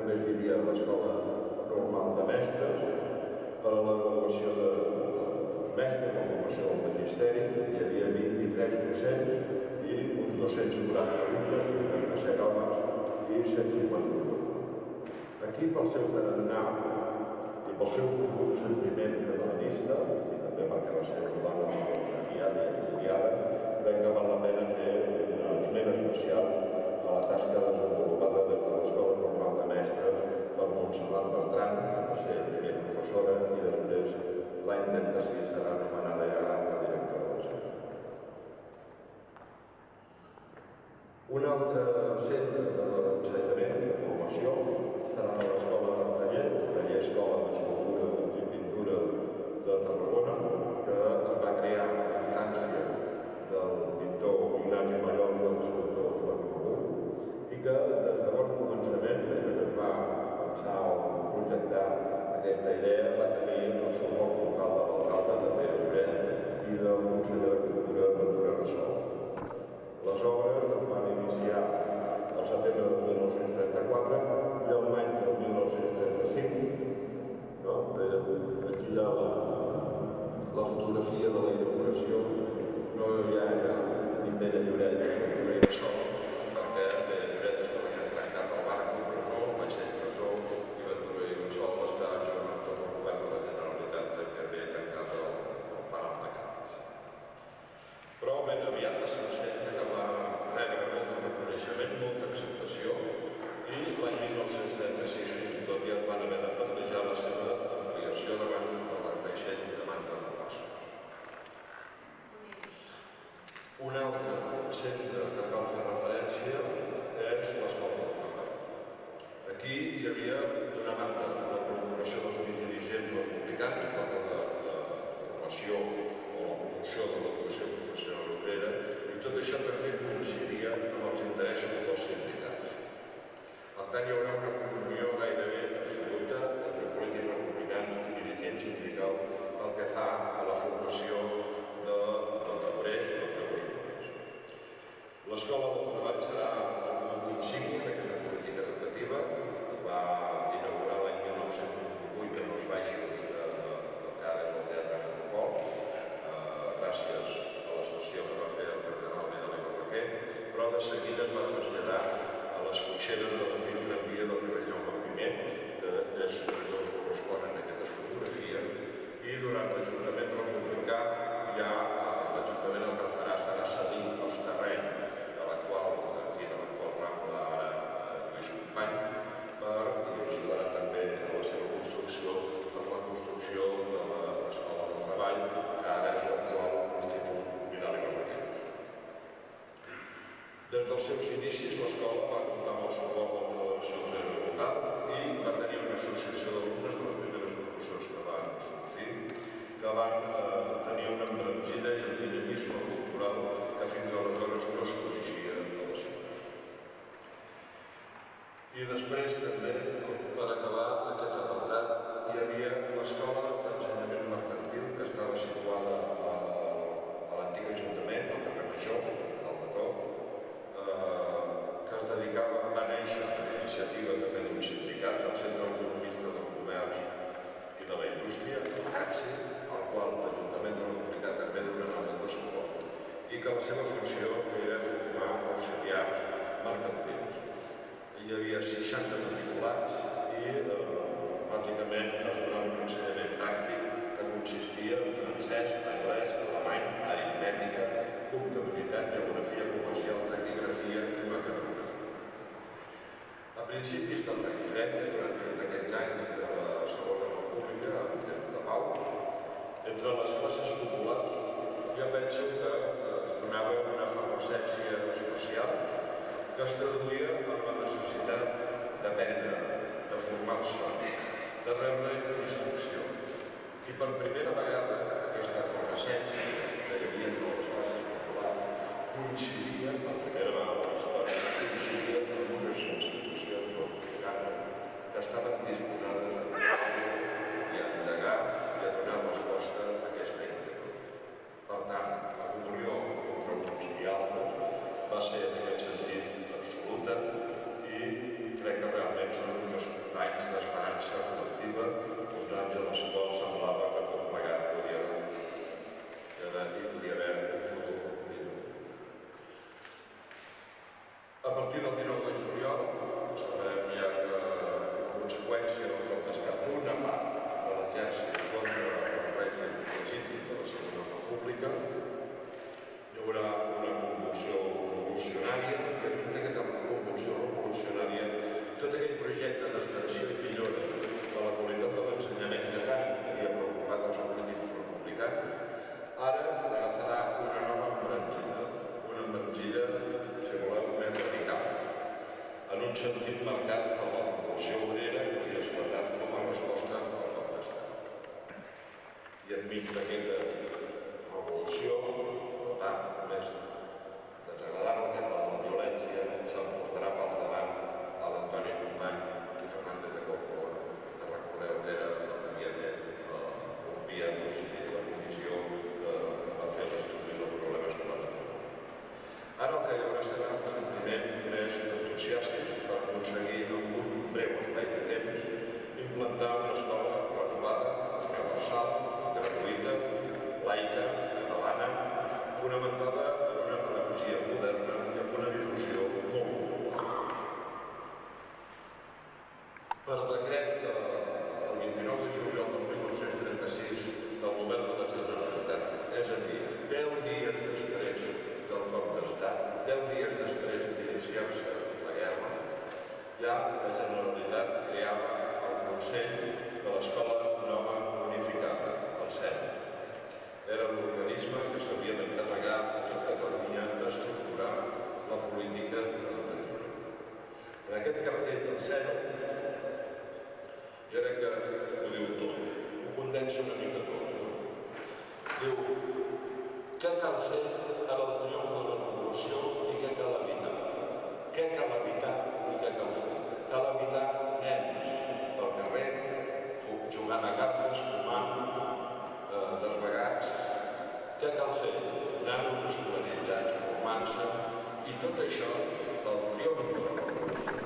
només hi havia l'escola normal de mestres, per a l'avaluació dels mestres, la formació del magisteri, hi havia 23 docents i uns 240 alumnes, 87 homes i 150 alumnes. Aquí, pel seu tarannà i pel seu profund sentiment catalanista, i també perquè va ser una dona refugiada i exiliada, crec que val la pena fer un esment especial a la tasca desenvolupada des de l'Escola Normal de Mestres per Montserrat Bertran, que va ser primer professora i després l'any 36 serà nomenada ja la directora del centre. Un altre centre d'ensenyament i de formació serà l'Escola Taller, Taller Escola d'Escultura i Pintura de Tarragona, que es va crear a instància del pintor Ignasi Mallol i del escultor Joan Cordó, i que des de bon començament, des que es va pensar o projectar aquesta idea, va tenir el suport local de l'alcalde, de Pere Lloret, i del conseller de Cultura, Ventura Rassol. Les obres es van iniciar al setembre de 1934 i al maig del 1935. Aquí hi ha la fotografia de la inauguració. No hi ha ni Pere Lloret ni Ventura Rassol, perquè Pere Lloret estava ja trencat al barco, presó, vaig ser presó, i Ventura i Rassol està jugant amb tot el govern de la Generalitat que havia tancat el Palau de Caldes. Però ben aviat va ser un centre que va rebre molt de reconeixement, molta acceptació, i l'any 1936 fins i tot ja van haver de plantejar la seva ampliació davant de la creixent demanda de places. Un altre centre que cal fer referència és l'Escola del Treball. Aquí hi havia, d'una banda, la col·laboració dels dirigents republicans per la formació o la promoció de l'educació professional obrera, i tot això també coincidia amb els interessos dels sindicats. Per tant, hi haurà una comunió gairebé absoluta entre polítics republicans i dirigents sindicals pel que fa a la formació dels obrers i dels joves obrers. L'Escola del Treball serà un insigne d'aquesta política educativa que va inaugurar l'any 1928 en els baixos del Càrrec del Teatre Monopol, gràcies a la sessió que va fer el cardenal Vidal i Balaguer, però de seguida es va traslladar a les cotxeres de l'antic tramvia del carrer Jaume I, que és on corresponen aquestes fotografies, i durant l'Ajuntament republicà ja l'Ajuntament el que farà serà cedir els terrenys de l'actual Rambla, ara Lluís Company, i ajudarà també a la seva construcció per la construcció de l'Escola del Treball, que ara és l'actual Institut Vidal i Balaguer. Des dels seus inicis, l'escola va comptar amb el suport de la Federació Obrera Local i va tenir una associació d'alumnes de les primeres professors que van sortir, que van tenir una embranzida i un dinamisme cultural que fins aleshores no es coneixia a la ciutat. I després també, per acabar aquest apartat, hi havia l'Escola d'Ensenyament Mercantil, que estava situada a l'antic Ajuntament, al carrer Major, del Dató, que es dedicava, va néixer a l'iniciativa també d'un sindicat, del Centre Autonomista del Comerç i de la Indústria, el CATSI, al qual l'Ajuntament republicà també donava molt de suport, i que la seva funció era formar auxiliars mercantils. Hi havia 60 matriculats i, bàsicament, es donava un ensenyament pràctic que consistia en francès, anglès, alemany, aritmètica, comptabilitat, geografia comercial, taquigrafia i mecanografia. A principis dels anys 30, durant tots aquests anys de la Segona República, en temps de pau, entre les classes populars jo penso que es donava una efervescència especial que es traduïa en la necessitat d'aprendre, de formar-se, de rebre instrucció. I per primera vegada aquesta efervescència que hi havia entre les classes populars coincidia, per primera vegada a la història, coincidia amb unes institucions republicanes que estaven disposades a treballar i a endegar i a donar resposta a aquesta inquietud. Per tant, la comunió entre uns i altres va ser en aquest sentit absoluta i crec que realment són uns fonamentada en una pedagogia moderna i en una difusió molt popular. Per decret el 29 de juliol del 1936 del Govern de la Generalitat, és a dir, 10 dies després del cop d'estat, 10 dies després d'iniciar-se la guerra, ja la Generalitat creava el Consell de l'Escola Nova Unificada, el CEN. Era l'organisme que s'havia d'encarregar a tot Catalunya d'estructurar la política educativa. En aquest cartell del CEN, jo crec que ho diu tot, ho condensa una mica tot. Diu, què cal fer per al triomf de la revolució i què cal evitar? Què cal evitar i què cal fer? Cal evitar nens pel carrer, jugant a cartes, fumant, desvagats. Què cal fer? Nanos escolaritzats, formant-se, i tot això pel triomf de la revolució.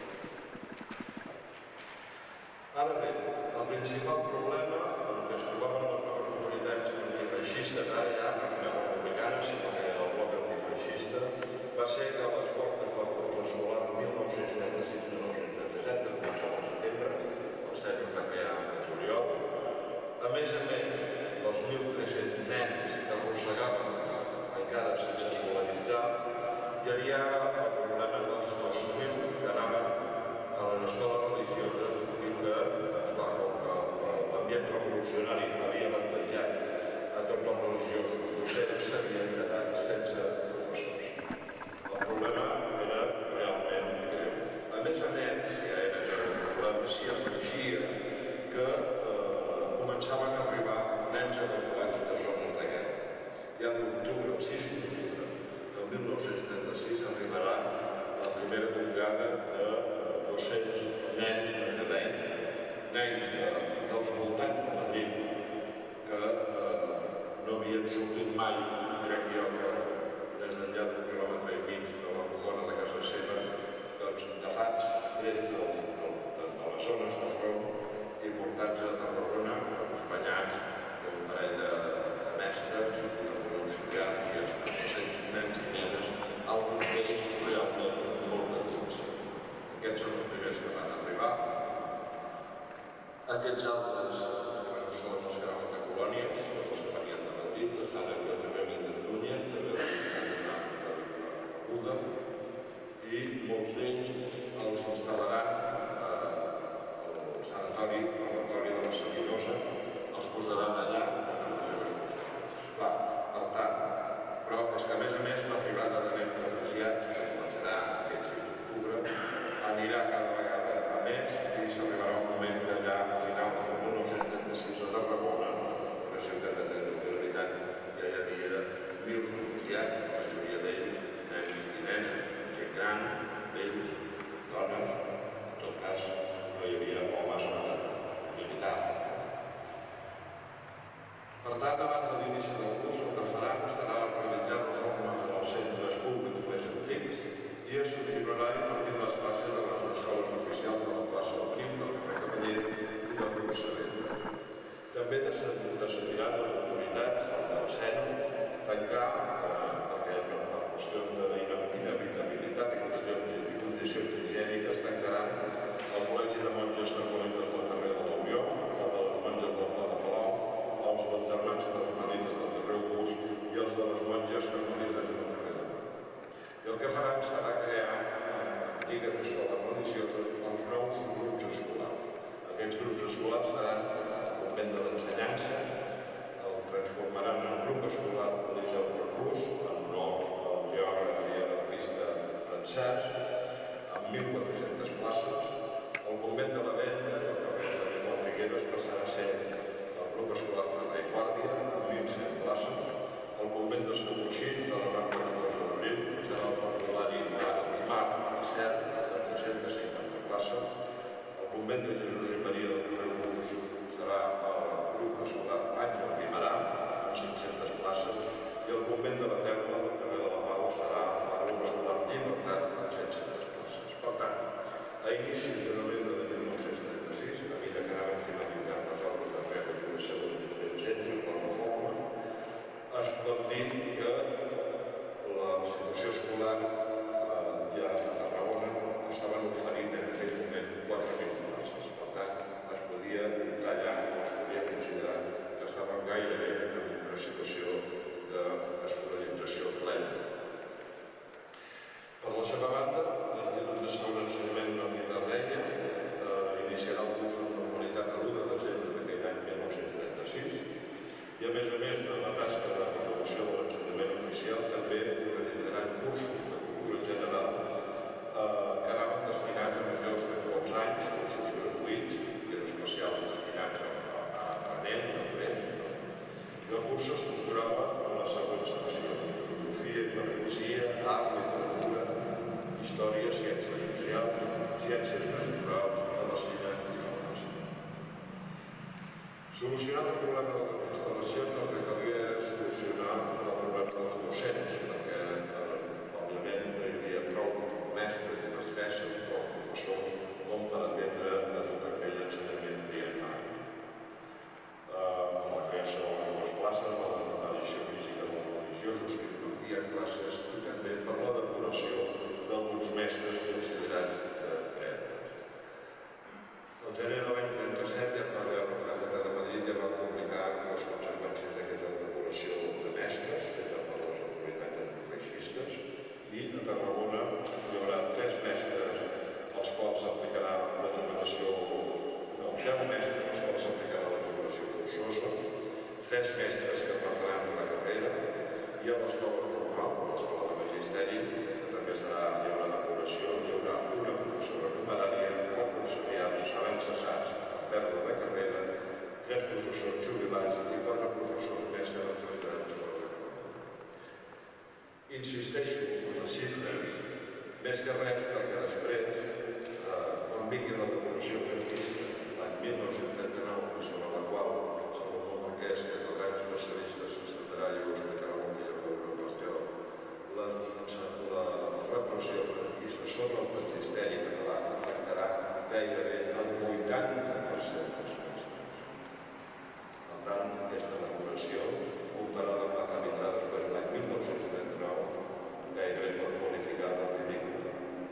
Ara bé, el principal problema en què es trobaven les noves autoritats antifeixistes, ara ja no republicanes, sinó que el bloc antifeixista, va ser que a les portes del curs escolar 1936-1937, que començava al setembre, el CEN es va crear en juliol, a més dels 1.300 nens que arrossegaven encara sense escolaritzar, hi havia el problema dels 2.000 que anaven a les escoles religioses i que, esclar, com que l'ambient revolucionari havia avantatjat a tots els religiosos docents, s'havien quedat sense professors. El problema era realment greu. A més, ja era greu el problema, s'hi afegia que començaven a arribar nens evacuats de zones de guerra. Ja l'octubre, el 6 d'octubre del 1936, arribarà la primera tongada de 200 nens dels voltants de Madrid que no havien sortit mai, crec jo, que des d'enllà d'un quilòmetre i mig de la rodona de casa seva, doncs agafats, trets de les zones de front i portats a Tarragona, acompanyats d'un parell de mestres i d'un auxiliar i els nens i nenes, alguns d'ells realment molt petits. Aquests són els primers que van arribar. Aquests altres, que no són els que anaven de colònies, els que venien de Madrid, estan aquí al carrer Méndez Núñez, també estan a Buda, i molts d'ells els instal·laran al sanatori, al laboratori de la Salinosa, els posaran allà amb les seves professores. Clar, per tant, però és que a més l'arribada de nens refugiats, que començarà aquest 6 d'octubre, anirà cada vegada a més i s'arribarà un moment que allà a finals del 1936 a Tarragona, una ciutat de territorialitat, ja hi havia 1.000 refugiats, la majoria d'ells nens i nenes, gent gran, vells, dones, en tot cas no hi havia homes en edat militar. Per tant, abans de l'inici del curs, el que faran serà realitzar reformes en els centres públics més antics i es continuarà impartint les classes a les escoles oficials de la plaça del Prim, del carrer Cavaller i del grup Saavedra. També decidiran les autoritats del CEN tancar, perquè per qüestions d'inevitabilitat i qüestions i condicions higièniques, tancaran el Col·legi de Monges Carmelites del carrer de la Unió, el de les Monges del Pla de Palau, els dels Germans Carmelites del carrer August i els de les Monges Carmelites del carrer de Mar. I el que faran serà crear antigues escoles religioses els nous grups escolars. Aquests grups escolars seran el convent de l'ensenyança, el transformaran en grup escolar Eliseu Reclús, en honor al geògraf i anarquista francès, amb 1.400 places. El convent de la Vella, el carrer de Nicolau Figueres, passarà a ser el grup escolar Ferrer i Guàrdia, amb 1.100 places. El convent de Sant Luixí, de la Rambla de 2 d'abril, serà el parvulari Mar i Cert, amb 250 places. El convent de Jesús i Maria del carrer August serà el grup escolar Àngel Guimarà, amb 500 places, i el convent de la Teula del carrer de la Pau serà el grup escolar Llibertat, amb 700 places. Per tant, es pot dir que la institució escolar ja a Tarragona estaven oferint en aquell moment 4.000 places. Per tant, es podia tallar o es podia considerar que estaven gairebé en una situació d'escolarització plena. Per la seva banda, l'Institut de Segon Ensenyament Martí d'Ardenya iniciarà el curs amb normalitat a l'1 de desembre d'aquell any 1936 i, a més de la tasca de promoció de l'ensenyament oficial, també organitzaran cursos de cultura general que anaven destinats a majors de 12 anys, cursos gratuïts i en especial destinats a nens, a nens. El curs s'estructurava en les següents seccions: filosofia i pedagogia, art, literatura, història, ciències socials, ciències naturals, medicina i farmàcia. Solucionat el problema de les instal·lacions, el que calia era solucionar el problema dels docents, perquè, òbviament, no hi havia prou mestres i mestresses, prou professors, com per atendre a tot aquell ensenyament primari. La creació de noves places, l'edició física dels religiosos que impartien classes i també per la depuració d'alguns mestres considerats de dreta. El gener de l'any 37 ja va veure la Gaceta de Madrid ja va publicar les conseqüències d'aquesta depuració de mestres feta per les autoritats antifeixistes i a Tarragona hi haurà 3 mestres als quals s'aplicarà la jubilació, 10 mestres als quals s'aplicarà la jubilació forçosa, 3 mestres que perdran la carrera i a l'escola normal, a l'escola de magisteri, que també hi haurà depuració, hi haurà una professora numerària, 4 auxiliars seran cessats per pèrdua de carrera, 3 professors jubilats i 4 professors més que no tindran de la carrera. Insisteixo en les xifres, més que res perquè després, quan vingui la revolució franquista, l'any 1939, sobre la qual Salvador Marquès, que és el gran especialista en estatutari, ho explicarà molt millor que jo, la repressió franquista sobre el magisteri català afectarà gairebé el 80% dels mestres. Per tant, aquesta depuració, comparada amb la que vindrà després de l'any 1939, gairebé pot qualificar de ridícula.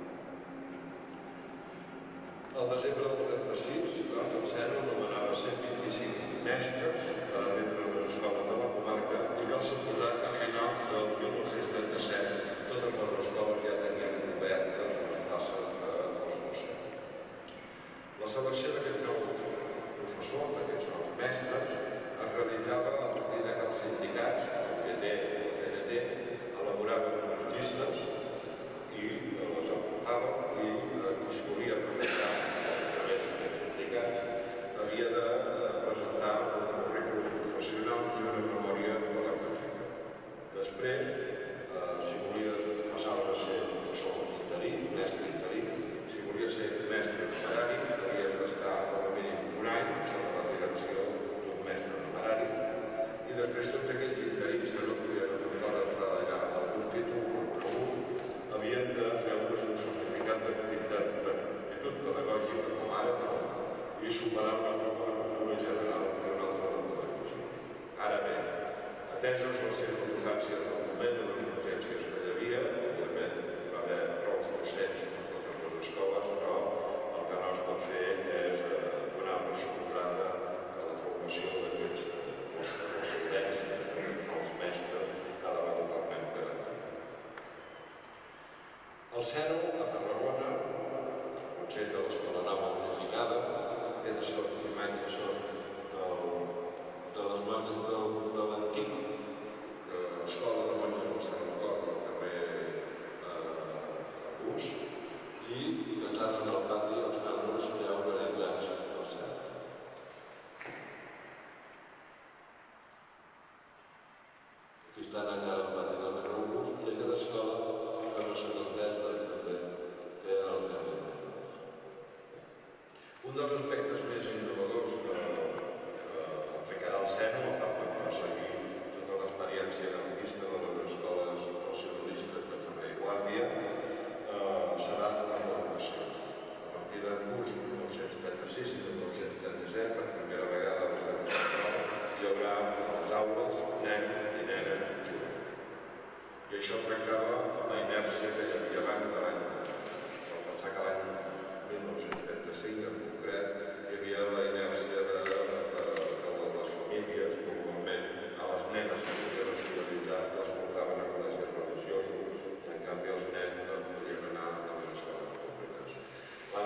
El desembre del 36, el CERN nomenava 125 mestres per atendre les escoles de la comarca i cal suposar que a final del 1937 totes les escoles ja tenien obertes les places dels docents. La selecció d'aquest nou professor, d'aquests nous mestres, es realitzava a partir que els sindicats, el UGT i el CNT, elaboraven unes llistes i les aportaven i qui es volia presentar a través d'aquests sindicats havia de presentar un currículum professional i una memòria pedagògica. Després, si volies passar a ser professor interí, mestre interí, si volies ser mestre numerari, havies d'estar com a mínim un any sota la direcció d'un mestre numerari i després tots aquells interins que no podien aportar d'entrada ja algun títol reconegut havien de treure's un certificat d'activitat pedagògica com ara i superar una prova de cultura general i una altra de pedagogia. Ara bé, ateses les circumstàncies del moment de les emergències que hi havia, òbviament hi va haver prou docents per totes les escoles, però el que no es pot fer és donar per suposada que la formació d'aquests docents, nous mestres, cada vegada totalment garantida. El CERO, a Tarragona, el Consell de l'Escola Nova Unificada, era sota imatges de les mans de l'antic escola de monges del Sant Record del carrer Rus i que estan en el pati els membres ja organitzats del CERO. Aquí estan allà al pati del carrer Rus i aquella escola que no s'ha entès també que era el temps. Un dels aspectes més innovadors que aplicarà el CERO, a part de perseguir tota l'experiència artista de les escoles nacionalistes de Ferrer i Guàrdia, serà la l'educació. A partir del curs 1936 i 1937, per primera vegada a l'estat espanyol, hi haurà a les aules nens i nenes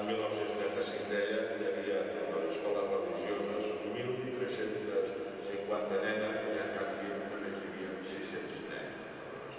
l'any 1935 deia que hi havia a les escoles religioses 1.350 nenes i en canvi només hi havia 600 nens.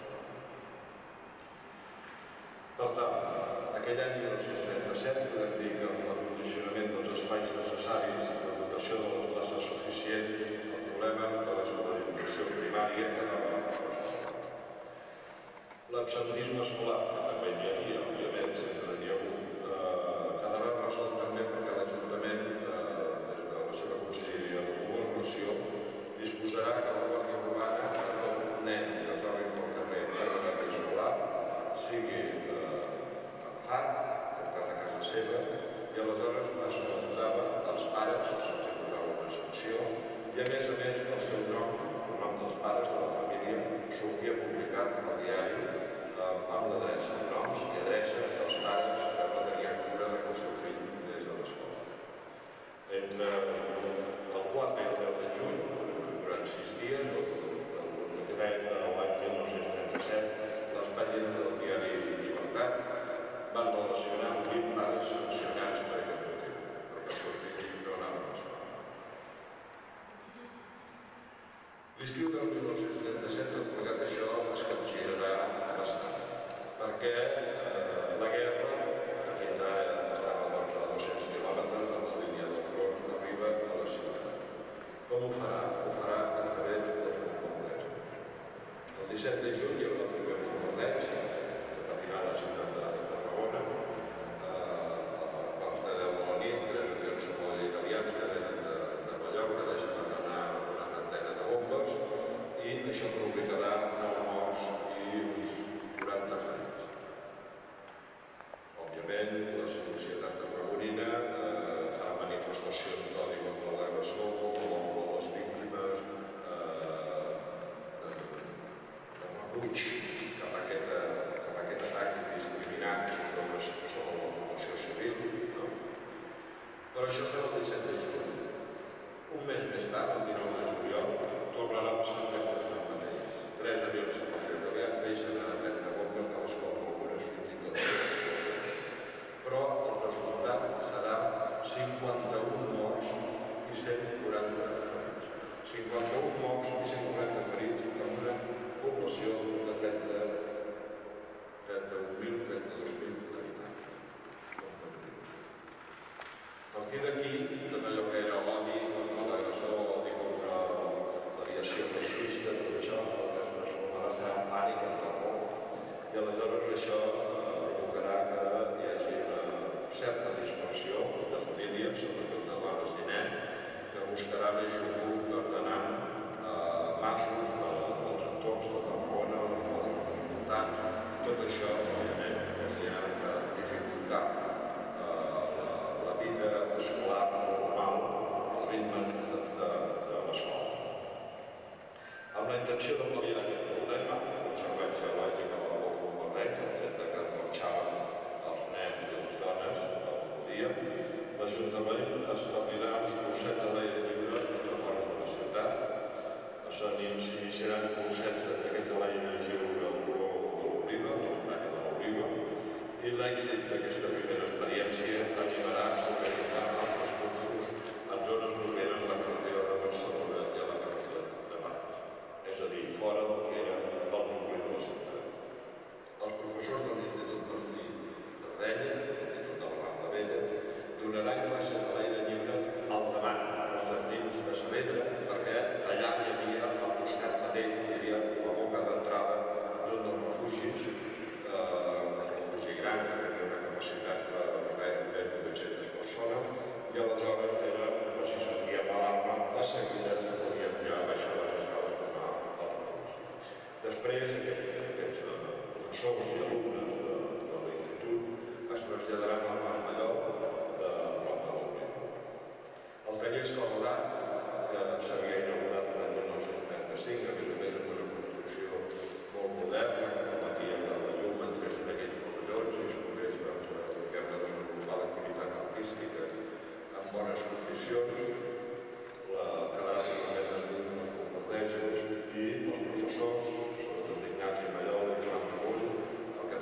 Per tant, aquell any 1937 podem dir que amb el condicionament dels espais necessaris i la dotació de les classes suficient, el problema de l'escolarització primària quedava resolt. L'absentisme escolar, que també hi havia, òbviament, sempre n'hi ha hagut, quedarà resolt també perquè l'Ajuntament, des de la seva conselleria de Governació, disposarà que la Guàrdia Urbana, que tot nen que trobi pel carrer de l'horari escolar, sigui agafat, portat a casa seva, i aleshores es notava als pares, se'ls posava una sanció, i a més, el seu nom, el nom dels pares de la família, sortia publicat al diari amb l'adreça, noms i adreces dels pares que no tenien cura que el seu fill des de l'escola. Entre el 4 i el 10 de juny, durant 6 dies, el que deia l'any 1937, les pàgines del diari Llibertat van relacionar 20 pares sancionats per aquest motiu, perquè el seu fill no anava a l'escola. L'estiu del 1937, tot plegat això, es capgirarà bastant, perquè la guerra, que fins ara estava a 200 quilòmetres de la línia del front, arriba a la ciutat. Com ho farà? Ho farà a través dels bombardejos. El 17 de juny hi haurà el primer bombardeig, que patirà la ciutat de Tarragona, a quarts de 10 de la nit, 3 avions italians que venen de Mallorca, deixen anar una trentena de bombes, i això provocarà 9 morts i uns 40 ferits. Òbviament, la societat tarragonina fa manifestacions d'odi contra l'agressor, contra les víctimes, de rebuig cap a aquest atac indiscriminat sobre la població civil. Però això serà el 17 de juny. Un mes més tard, el 19 de juliol, tornarà a passar exactament el mateix. 3 avions italians deixen a 30 bombes, de les quals algunes fins i tot. Però el resultat serà 51 morts i 140 ferits. 51 morts i 140 ferits en una població de 31.000-32.000 habitants. A partir d'aquí, tot allò que era l'odi contra l'agressor, l'odi contra l'aviació feixista, tot això es transformarà en pànic, en terror, i aleshores això provocarà que hi hagi una certa dispersió de famílies, sobretot de dones i nens, que buscaran ajut ordenant masos dels entorns de Tarragona, els pobles voltants. Tot això, òbviament, hauria de dificultar la vida escolar normal, el ritme de l'escola. Amb la intenció de pal·liar aquest problema, conseqüència lògica del bombardeig, el fet que marxaven els nens i les dones al dia, l'Ajuntament establirà uns cursets a l'aire lliure a fora de la ciutat. S'iniciaran cursets d'aquests a l'aire lliure al turó de l'Oliva, a la muntanya de l'Oliva, i l'èxit d'aquesta primera experiència animarà a organitzar altres cursos en zones properes a la carretera de Barcelona i a la carretera de Valls, és a dir, fora del que era el nucli de la ciutat. Els professors de l'Institut Martí d'Ardenya, l'Institut de la Rambla Vella, donaran classes a l'aire lliure al davant dels jardins de Saavedra, perquè allà hi havia, al costat mateix, hi havia la boca d'entrada d'un dels refugis, un refugi gran que tenia una capacitat de més de 800 persones, i aleshores era, si sentíem l'alarma, de seguida podíem ja baixar les escales per anar al refugi. Després, aquests professors i alumnes de l'institut es traslladaran al Mas Mallol de prop de l'Oliva. El taller escolar, que s'havia inaugurat l'any 1935, a més amb una construcció molt moderna, que permetia que la llum entrés en aquells pavellons i es pogués desenvolupar l'activitat artística en bones condicions. Quedarà totalment desdit dels bombardejos i els professors, sobretot Ignasi Mallol i Joan Rabull, el que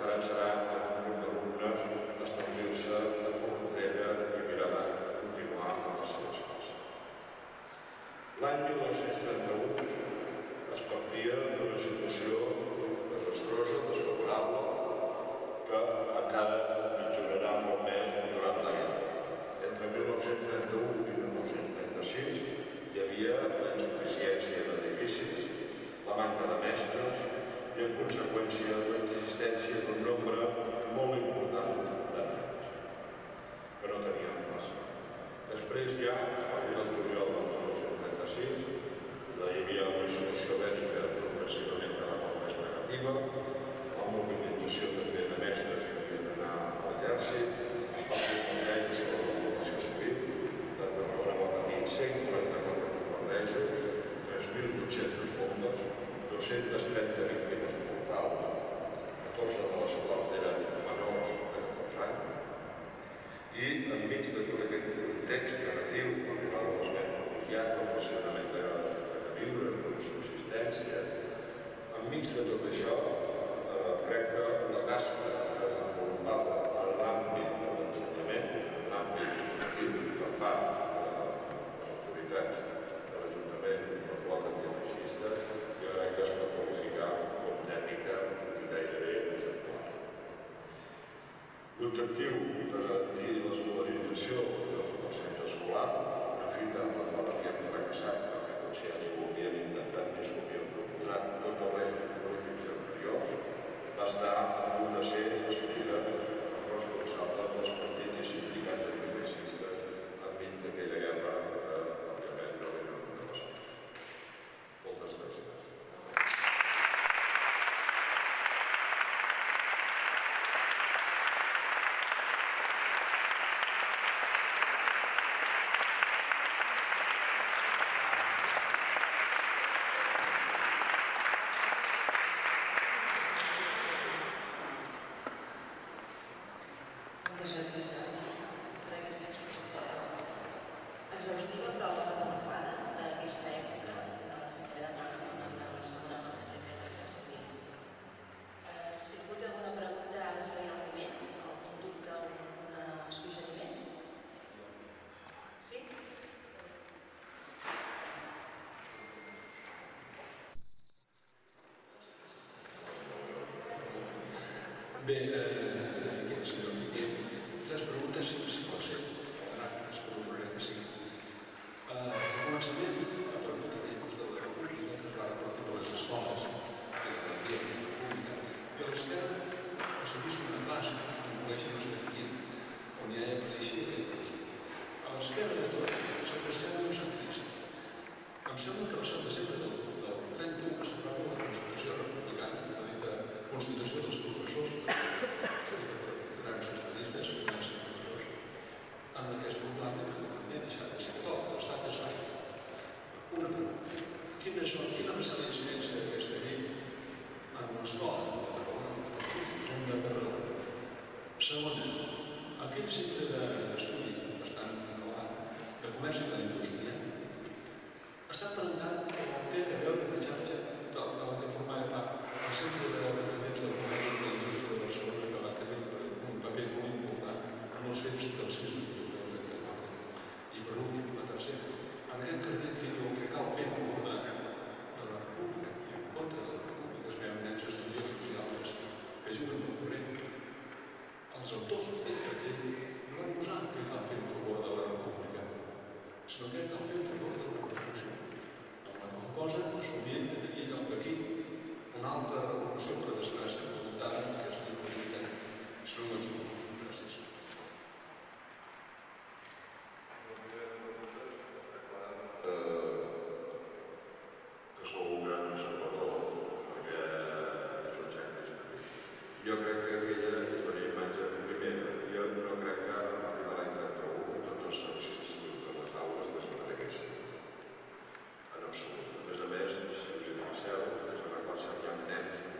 la manca de mestres i, en conseqüència, l'existència d'un nombre molt important de nens que no tenien plaça. Després ja, a partir del juliol del 1936, hi havia una situació bèl·lica progressivament cada cop més negativa, la mobilització també de mestres que havien d'anar a l'exèrcit, el bombardeig sobre la població civil. La Tarragona va patir 144 bombardejos, 3.800 bombes, 230 víctimes mortals, 14 de les quals eren menors de 14 anys. I enmig de tot aquest context negatiu, l'arribada dels nens refugiats, el racionament de viure, de la subsistència, enmig de tot això, crec que la tasca desenvolupada en l'àmbit de l'ensenyament, en l'àmbit educatiu per part de les autoritats de l'Ajuntament i del bloc antifeixista, jo crec que es pot qualificar com tècnica i gairebé exemplar. L'objectiu de garantir l'escolarització del centre escolar, una fita amb la qual havíem fracassat, perquè potser ja ni ho havíem intentat ni s'ho havíem proposat tot el règim polítics anteriors, va estar a punt de ser decidida per responsables dels partits i sindicats antifeixistes enmig d'aquella guerra que, òbviament, no era una passada. Moltes gràcies. Moltes gràcies per aquesta exposició exhaustiva però alhora d'aquesta època de l'ensenyament a Tarragona durant la Segona República i la Guerra Civil. Si algú té alguna pregunta, ara seria el moment, algun dubte o un suggeriment? Sí? Bé, senyor Miquel, tres preguntes, si pot ser, ràpides, però veuré que sí. Al començament, la pregunta de l'ús de la República que es va repartir per les escoles, que era la via de la República, i a l'esquerra s'ha vist una classe, un col·legi no sé quin, on ja coneixia aquest ús. A l'esquerra de tot s'apreciava un centrista. Em sembla que va ser el desembre del 31 que s'aprova la Constitució Republicana, la dita Constitució dels Professors, feta per grans estadistes, grans professors, en la que es proclama que també ha deixat de ser tot, l'estat és laic. Una pregunta. Quina va ser la incidència d'aquesta llei en l'escola de Tarragona, de Tarragona? Segona, aquell centre d'estudi bastant elevat de comerç i de la indústria està preguntant o té a veure una xarxa del que formava part el centre de representants del comerç i de la indústria de Barcelona, que va tenir un paper molt important en els fets del 6 d'octubre del 34. I per últim, la tercera. En aquest carnet que diu que cal fer en favor de la República i en contra de la República es veuen nens estudiosos i altres que juguen al corrent. Els autors d'aquest carnet no van posar que cal fer en favor de la República, sinó que cal fer en favor de la revolució. Amb la qual cosa assumint que tenia lloc aquí una altra revolució per desgràcia voluntada que és la republicana. Si no m'equivoco. Gràcies. Que sou un gran observador, perquè és un xec. Jo crec que aquella és una imatge primera. Jo no crec que a partir de l'any 31 tots els exercicis de les aules desapareguessin. En absolut. A més, si us hi fixeu, és una classe que hi ha nens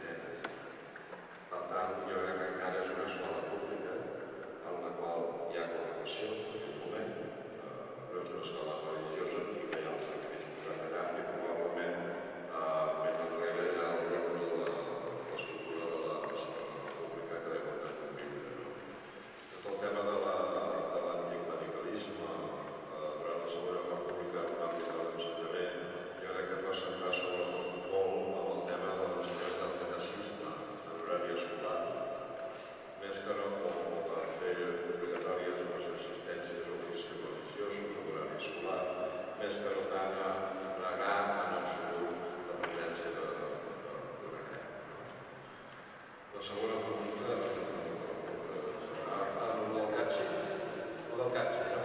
segona pregunta, el del CATSI, no? El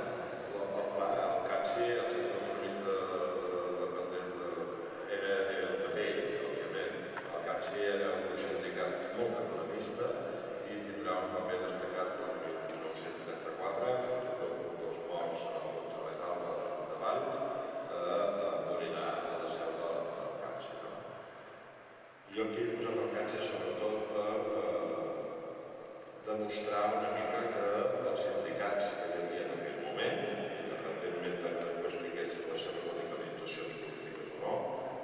CATSI, el centre economista dependent, era el paper, òbviament. El CATSI era un sindicat molt catalanista i tindrà un paper destacat l'any 1934, fins i tot un dels morts al González Alba de Valls, morirà a la seu del CATSI. Jo aquí he posat el CATSI sobretot per demostrar una mica que els sindicats que hi havia en aquell moment, independentment que després tinguessin les seves radicalitzacions polítiques o no,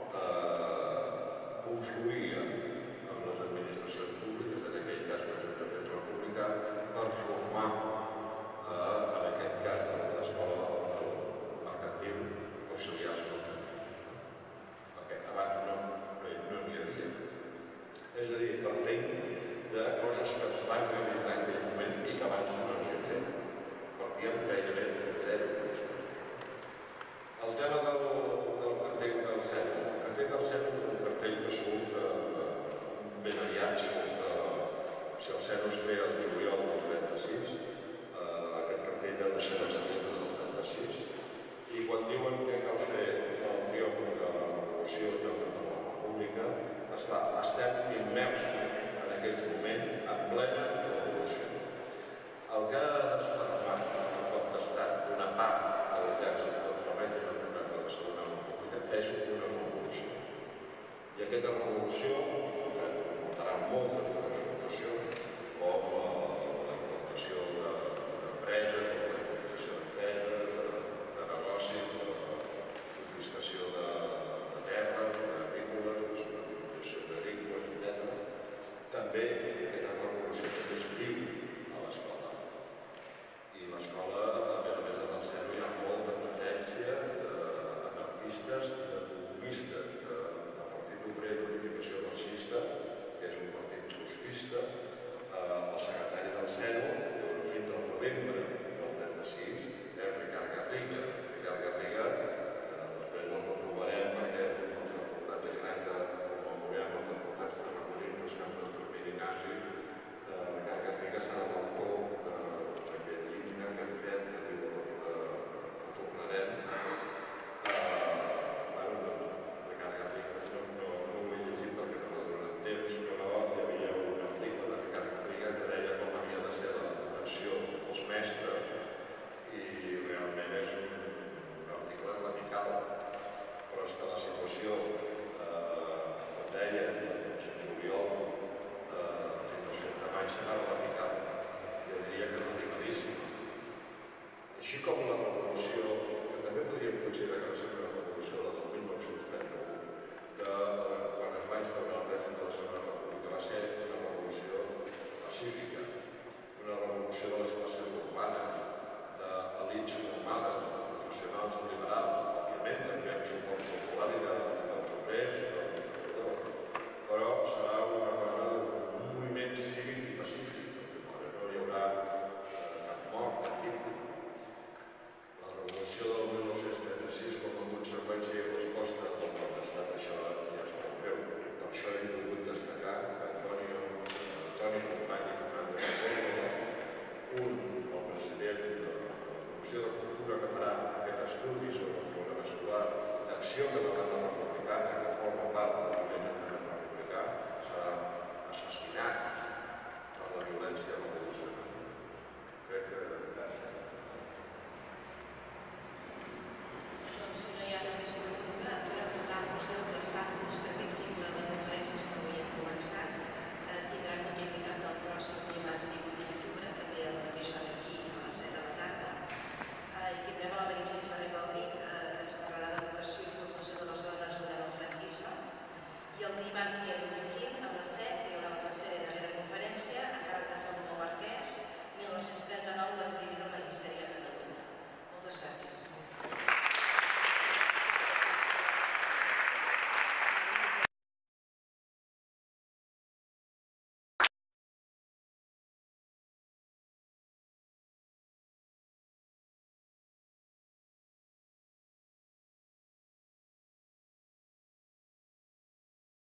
confluïen amb les administracions públiques, en aquell cas l'Ajuntament republicà, per formar, en aquest cas de l'escola mercantil, auxiliars mercantils. Perquè abans no n'hi havia. És a dir, partim de coses que es van realitzar en aquell moment i que abans no n'hi havia. Partíem gairebé de zero. El tema del cartell del CERN. El cartell del CERN és un cartell que surt ben aviat, si el CERN es crea el juliol del 36, aquest cartell ha de ser el setembre del 36, i quan diuen que cal fer el triomf de la Revolució i de la República, esclar, estem immersos en aquell moment en plena revolució. El que ha desfermat el cop d'estat una part de l'exèrcit contra el règim establert de la Segona República és una revolució. I aquesta revolució comportarà moltes transformacions, com la implantació d'empreses, com la implantació d'empreses, de negocis, la confiscació de terres, agrícoles, la privatització d'agrícoles, etc. També aquesta revolució també es viu a l'escola. I l'escola, a més del CERN, hi ha molta tendència d'anarquistes i de comunistes, del Partit Obrer d'Unificació Marxista, que és un partit trotskista, el secretari del CERN, fins al novembre del 36, és Ricard Garriga. Ricard Garriga, després el retrobarem perquè és un dels reportats de gran que veurem els reportats de recollim els camps d'extermini nazi. Ricard Garriga serà l'autor d'aquest himne que hem fet, que diu tornarem. Ricard Garriga no ho he llegit perquè no durant temps, però hi havia un article de Ricard Garriga que deia com havia de ser la formació dels mestres i realment és un article radical, però és que la situació, com deia, el 11 de juliol fins al 7 de maig serà radical.